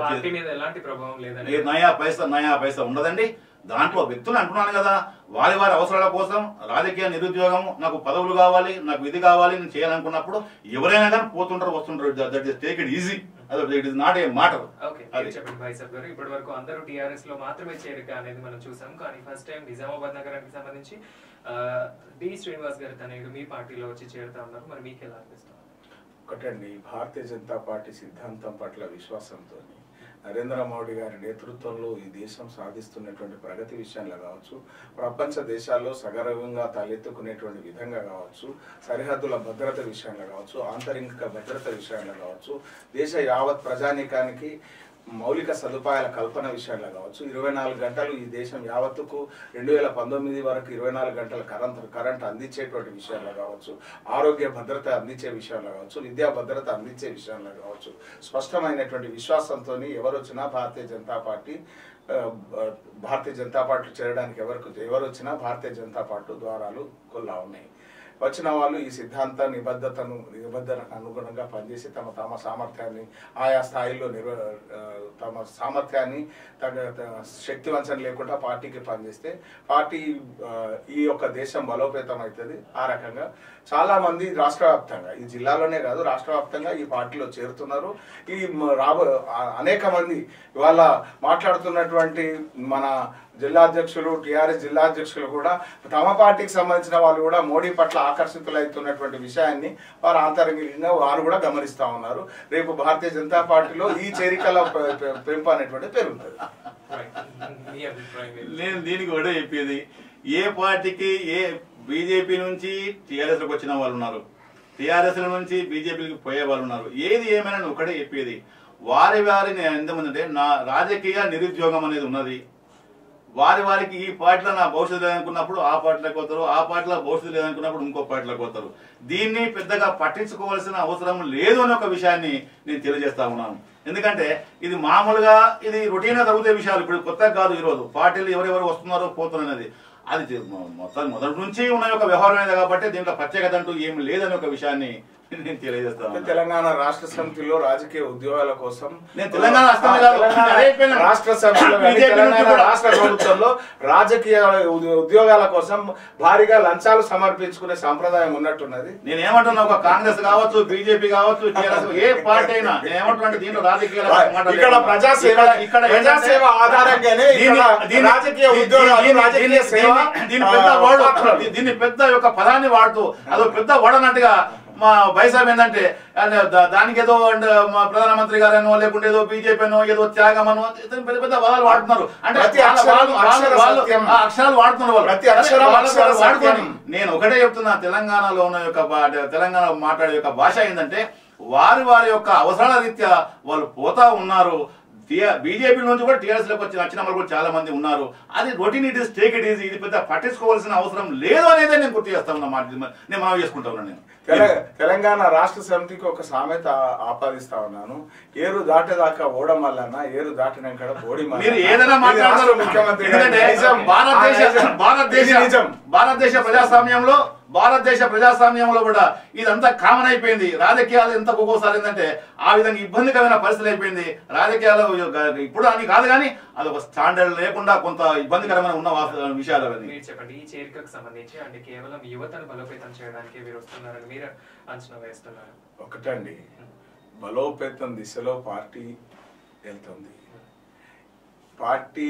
నయా పైసా నయా పైసా ఉండదండి. దాంట్లో వ్యక్తులు అంటున్నాను కదా, వారి వారి అవసరాల కోసం రాజకీయ నిరుద్యోగం, నాకు పదవులు కావాలి, నాకు ఇది కావాలి, నేను చేయాలనుకున్నప్పుడు ఎవరైనా కానీ పోతుంటారు, వస్తుంటారు. That is take it easy, it is not a matter. చెప్పండి భాయ్ సాబ్ గారు, ఇప్పటి వరకు అందరూ టీఆర్ఎస్ లో మాత్రమే చేరిక అనేది మనం చూసాం, కానీ ఫస్ట్ టైం నిజామాబాద్ నగరానికి సంబంధించి డి శ్రీనివాస్ గారు తనయుడు మీ పార్టీలో వచ్చి చేరుతా ఉన్నారు. మరి మీకు ఎలా అనిపిస్తుంది? ఒకటండి, భారతీయ జనతా పార్టీ సిద్ధాంతం పట్ల విశ్వాసంతో నరేంద్ర మోడీ గారి నేతృత్వంలో ఈ దేశం సాధిస్తున్నటువంటి ప్రగతి విషయంలో కావచ్చు, ప్రపంచ దేశాల్లో సగర్వంగా తలెత్తుకునేటువంటి విధంగా కావచ్చు, సరిహద్దుల భద్రత విషయంలో కావచ్చు, ఆంతరిక భద్రత విషయంలో కావచ్చు, దేశ యావత్ ప్రజానీకానికి మౌలిక సదుపాయాల కల్పన విషయంలో కావచ్చు, ఇరవై నాలుగు గంటలు ఈ దేశం యావత్తుకు రెండు వేల పంతొమ్మిది వరకు ఇరవై నాలుగు గంటల కరెంట్ కరెంట్ అందించేటువంటి విషయంలో కావచ్చు, ఆరోగ్య భద్రత అందించే విషయంలో కావచ్చు, విద్యా భద్రత అందించే విషయంలో కావచ్చు, స్పష్టమైనటువంటి విశ్వాసంతో ఎవరు వచ్చినా భారతీయ జనతా పార్టీ భారతీయ జనతా పార్టీ చేరడానికి ఎవరికి ఎవరు వచ్చినా భారతీయ జనతా పార్టీ ద్వారాలు కొల్లా ఉన్నాయి. వచ్చిన వాళ్ళు ఈ సిద్ధాంత నిబద్ధతను నిబద్ధతకు అనుగుణంగా పనిచేసి తమ తమ సామర్థ్యాన్ని ఆయా స్థాయిలో నిర్వ తమ సామర్థ్యాన్ని తగ శక్తివంచన లేకుండా పార్టీకి పనిచేస్తే పార్టీ ఈ యొక్క దేశం బలోపేతం అవుతుంది. ఆ రకంగా చాలా మంది రాష్ట్ర వ్యాప్తంగా, ఈ జిల్లాలోనే కాదు రాష్ట్ర వ్యాప్తంగా ఈ పార్టీలో చేరుతున్నారు. ఈ రాబో అనేక మంది ఇవాళ మాట్లాడుతున్నటువంటి మన జిల్లా అధ్యక్షులు, టీఆర్ఎస్ జిల్లా అధ్యక్షులు కూడా తమ పార్టీకి సంబంధించిన వాళ్ళు కూడా మోడీ పట్ల ఆకర్షితులవుతున్నటువంటి విషయాన్ని వారు ఆంతరంగికంగా వారు కూడా గమనిస్తూ ఉన్నారు. రేపు భారతీయ జనతా పార్టీలో ఈ చేరికల పెంపు అనేటువంటి పెరుగుతుంది. నేను దీనికి కూడా చెప్పేది, ఏ పార్టీకి ఏ బీజేపీ నుంచి టీఆర్ఎస్ లోకి వచ్చిన వాళ్ళు ఉన్నారు, టీఆర్ఎస్ నుంచి బీజేపీకి పోయే వాళ్ళు ఉన్నారు. ఏది ఏమైనా ఒకటే చెప్పేది, వారి వారిని ఎంతమంది అంటే నా రాజకీయ నిరుద్యోగం అనేది ఉన్నది. వారి వారికి ఈ పార్టీలో నా భవిష్యత్తు లేదనుకున్నప్పుడు ఆ పార్టీలోకి పోతారు, ఆ పార్టీలో భవిష్యత్తు లేదనుకున్నప్పుడు ఇంకో పార్టీలోకి పోతారు. దీన్ని పెద్దగా పట్టించుకోవాల్సిన అవసరం లేదు అనే ఒక విషయాన్ని నేను తెలియజేస్తా ఉన్నాను. ఎందుకంటే ఇది మామూలుగా ఇది రొటీన్గా జరుగుతే విషయాలు, ఇప్పుడు కొత్తగా కాదు. ఈరోజు పార్టీలు ఎవరెవరు వస్తున్నారో పోతున్నారు అనేది అది మొత్తం మొదటి నుంచి ఉన్న ఒక వ్యవహారం అనేది కాబట్టి దీంట్లో ప్రత్యేకత అంటూ ఏమి లేదనే ఒక విషయాన్ని నేను తెలియజేస్తాను. తెలంగాణ రాష్ట్ర సమితిలో రాజకీయ ఉద్యోగాల కోసం నేను తెలంగాణ రాష్ట్ర సమితిలో తెలంగాణ రాష్ట్ర ప్రభుత్వంలో రాజకీయ ఉద్యోగాల కోసం భారీగా లంచాలు సమర్పించుకునే సంప్రదాయం ఉన్నట్టున్నది. నేను ఏమంటున్నా, ఒక కాంగ్రెస్ కావచ్చు, బీజేపీ కావచ్చు, ఏ పార్టీ అయినా నేను ఏమంటున్నా దీంట్లో రాజకీయాల ఇక్కడ ప్రజాసేవ ఇక్కడ ప్రజాసేవ ఆధారంగానే రాజకీయ ఉద్యోగాలు రాజకీయ సేవ దీన్ని పెద్ద వాడు దీన్ని పెద్ద యొక్క పదాన్ని వాడుతూ అదో పెద్ద వాడనట్టుగా మా బైసాబ్ ఏంటంటే దానికి ఏదో మా ప్రధానమంత్రి గారనో లేకుంటే ఏదో బీజేపీ అనో ఏదో త్యాగమనో పెద్ద పెద్ద పదాలు వాడుతున్నారు. అంటే అక్షరాలు వాడుతున్నారు వాళ్ళు వాడుకొని. నేను ఒకటే చెప్తున్నా, తెలంగాణలో ఉన్న యొక్క తెలంగాణ మాట్లాడే యొక్క భాష ఏంటంటే వారి వారి యొక్క అవసరాల రీత్యా వాళ్ళు పోతా ఉన్నారు. బీజేపీ నుంచి కూడా టీఆర్ఎస్ లోకి వచ్చి వచ్చిన వాళ్ళు కూడా చాలా మంది ఉన్నారు. అది routine it is take it easy, ఇది పెద్ద పట్టించుకోవాల్సిన అవసరం లేదు అనేది నేను గుర్తు చేస్తా ఉన్నా. మాట నేను మనం చేసుకుంటా ఉన్నాను. నేను తెలంగాణ రాష్ట్ర సమితికి ఒక సామెత ఆపాదిస్తా ఉన్నాను, ఏరు దాటేదాకా ఓడం వల్లన్నా ఏరు దాటినాక ఓడి మీరు ఏదైనా మాట్లాడతారు ముఖ్యమంత్రి. భారతదేశ భారతదేశ భారతదేశ ప్రజాస్వామ్యంలో భారతదేశ ప్రజాస్వామ్యంలో కూడా ఇదంతా కామన్ అయిపోయింది. రాజకీయాలు ఎంత ఒక్కోసారి ఏంటంటే ఆ విధంగా ఇబ్బందికరమైన పరిస్థితి అయిపోయింది. రాజకీయాలు ఇప్పుడు అని కాదు కానీ అది ఒక స్టాండర్డ్ లేకుండా కొంత ఇబ్బందికరమైన ఉన్న విషయాలు అవన్నీ. మీరు చెప్పండి, ఈ చేరికకు సంబంధించి అంటే కేవలం యువతను బలోపేతం చేయడానికి మీరు వస్తున్నారని మీరు అంచనా వేస్తున్నారు? ఒకటండి, బలోపేతం దిశలో పార్టీ వెళ్తుంది. పార్టీ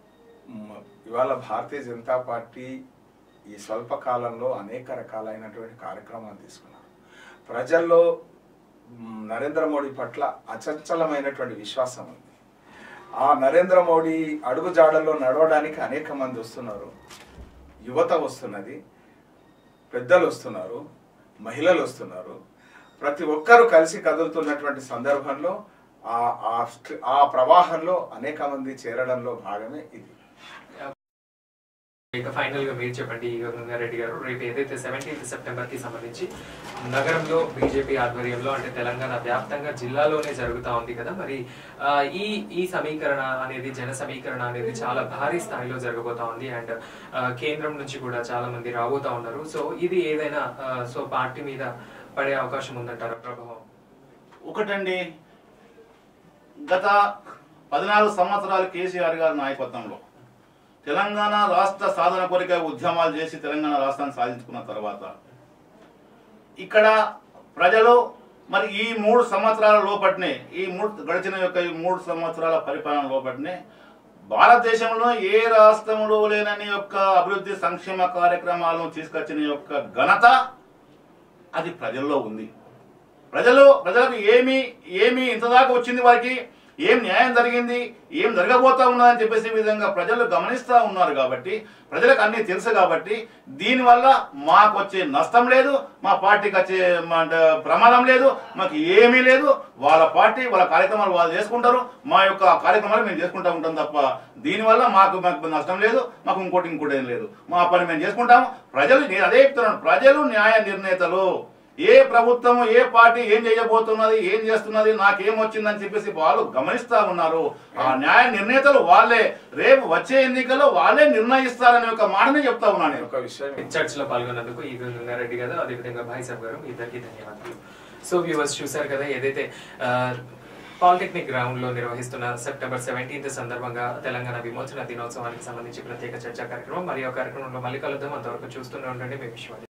ఇవాళ భారతీయ జనతా పార్టీ ఈ స్వల్ప కాలంలో అనేక రకాలైనటువంటి కార్యక్రమాలు తీసుకున్నారు. ప్రజల్లో నరేంద్ర మోడీ పట్ల అచంచలమైనటువంటి విశ్వాసం ఉంది. ఆ నరేంద్ర మోడీ అడుగుజాడల్లో నడవడానికి అనేక మంది వస్తున్నారు. యువత వస్తున్నది, పెద్దలు వస్తున్నారు, మహిళలు వస్తున్నారు. ప్రతి ఒక్కరూ కలిసి కదులుతున్నటువంటి సందర్భంలో ఆ ప్రవాహంలో అనేక మంది చేరడంలో భాగమే ఇది. ఇక ఫైనల్ గా మీరు చెప్పండి రెడ్డి గారు, రేపు ఏదైతే సెవెంటీన్త్ సెప్టెంబర్ కి సంబంధించి నగరంలో బీజేపీ ఆధ్వర్యంలో అంటే తెలంగాణ వ్యాప్తంగా జిల్లాలోనే జరుగుతా ఉంది కదా, మరి ఈ ఈ సమీకరణ అనేది జన సమీకరణ అనేది చాలా భారీ స్థాయిలో జరగబోతా ఉంది. అండ్ కేంద్రం నుంచి కూడా చాలా మంది రాబోతా ఉన్నారు. సో ఇది ఏదైనా సో పార్టీ మీద పడే అవకాశం ఉందంటారా ప్రభావం? ఒకటండి, గత పద్నాలుగు సంవత్సరాలు కేసీఆర్ గారి నాయకత్వంలో తెలంగాణ రాష్ట్ర సాధన కోరిక ఉద్యమాలు చేసి తెలంగాణ రాష్ట్రాన్ని సాధించుకున్న తర్వాత ఇక్కడ ప్రజలు మరి ఈ మూడు సంవత్సరాల లోపట్నే ఈ మూడు గడిచిన యొక్క ఈ మూడు సంవత్సరాల పరిపాలన లోపట్నే భారతదేశంలో ఏ రాష్ట్రంలో లేనని యొక్క అభివృద్ధి సంక్షేమ కార్యక్రమాలను తీసుకొచ్చిన యొక్క ఘనత అది ప్రజల్లో ఉంది. ప్రజలు ప్రజలకు ఏమి ఏమి ఇంతదాకా వచ్చింది వారికి ఏం న్యాయం జరిగింది, ఏం జరగబోతా ఉన్నదని చెప్పేసి విధంగా ప్రజలు గమనిస్తూ ఉన్నారు. కాబట్టి ప్రజలకు అన్నీ తెలుసు. కాబట్టి దీనివల్ల మాకు వచ్చే నష్టం లేదు, మా పార్టీకి వచ్చే ప్రమాదం లేదు, మాకు ఏమీ లేదు. వాళ్ళ పార్టీ వాళ్ళ కార్యక్రమాలు వాళ్ళు చేసుకుంటారు, మా యొక్క కార్యక్రమాలు మేము చేసుకుంటూ ఉంటాం తప్ప దీనివల్ల మాకు మాకు నష్టం లేదు, మాకు ఇంకోటి ఇంకోటి ఏం లేదు. మా పని మేము చేసుకుంటాము. ప్రజలు, నేను అదే చెప్తున్నాను, ప్రజలు న్యాయ నిర్ణేతలు. ఏ ప్రభుత్వం ఏ పార్టీ ఏం చేయబోతున్నది, ఏం చేస్తున్నది, నాకేం వచ్చిందని చెప్పేసి వాళ్ళు గమనిస్తా ఉన్నారు. ఆ న్యాయ నిర్ణేతలు వాళ్ళే. రేపు వచ్చే ఎన్నికల్లో వాళ్ళే నిర్ణయిస్తారనే ఒక మాటనే చెప్తా ఉన్నాను. ఒక విషయం, చర్చ్ లో పాల్గొన్నందుకు ఈ గంగారెడ్డి గారు, అదేవిధంగా భాయ్ సాబ్ గారు, ఇద్దరికి ధన్యవాదాలు. సో వ్యూవర్స్ చూశారు కదా, ఏదైతే పాలిటెక్నిక్ గ్రౌండ్ లో నిర్వహిస్తున్న సెప్టెంబర్ సెవెంటీన్త్ సందర్భంగా తెలంగాణ విమోచన దినోత్సవానికి సంబంధించి ప్రత్యేక చర్చా కార్యక్రమం. మరియు ఆ కార్యక్రమంలో మళ్ళీ కలుద్దాం. అంతవరకు చూస్తూనే ఉండండి మీ విశ్వాసం.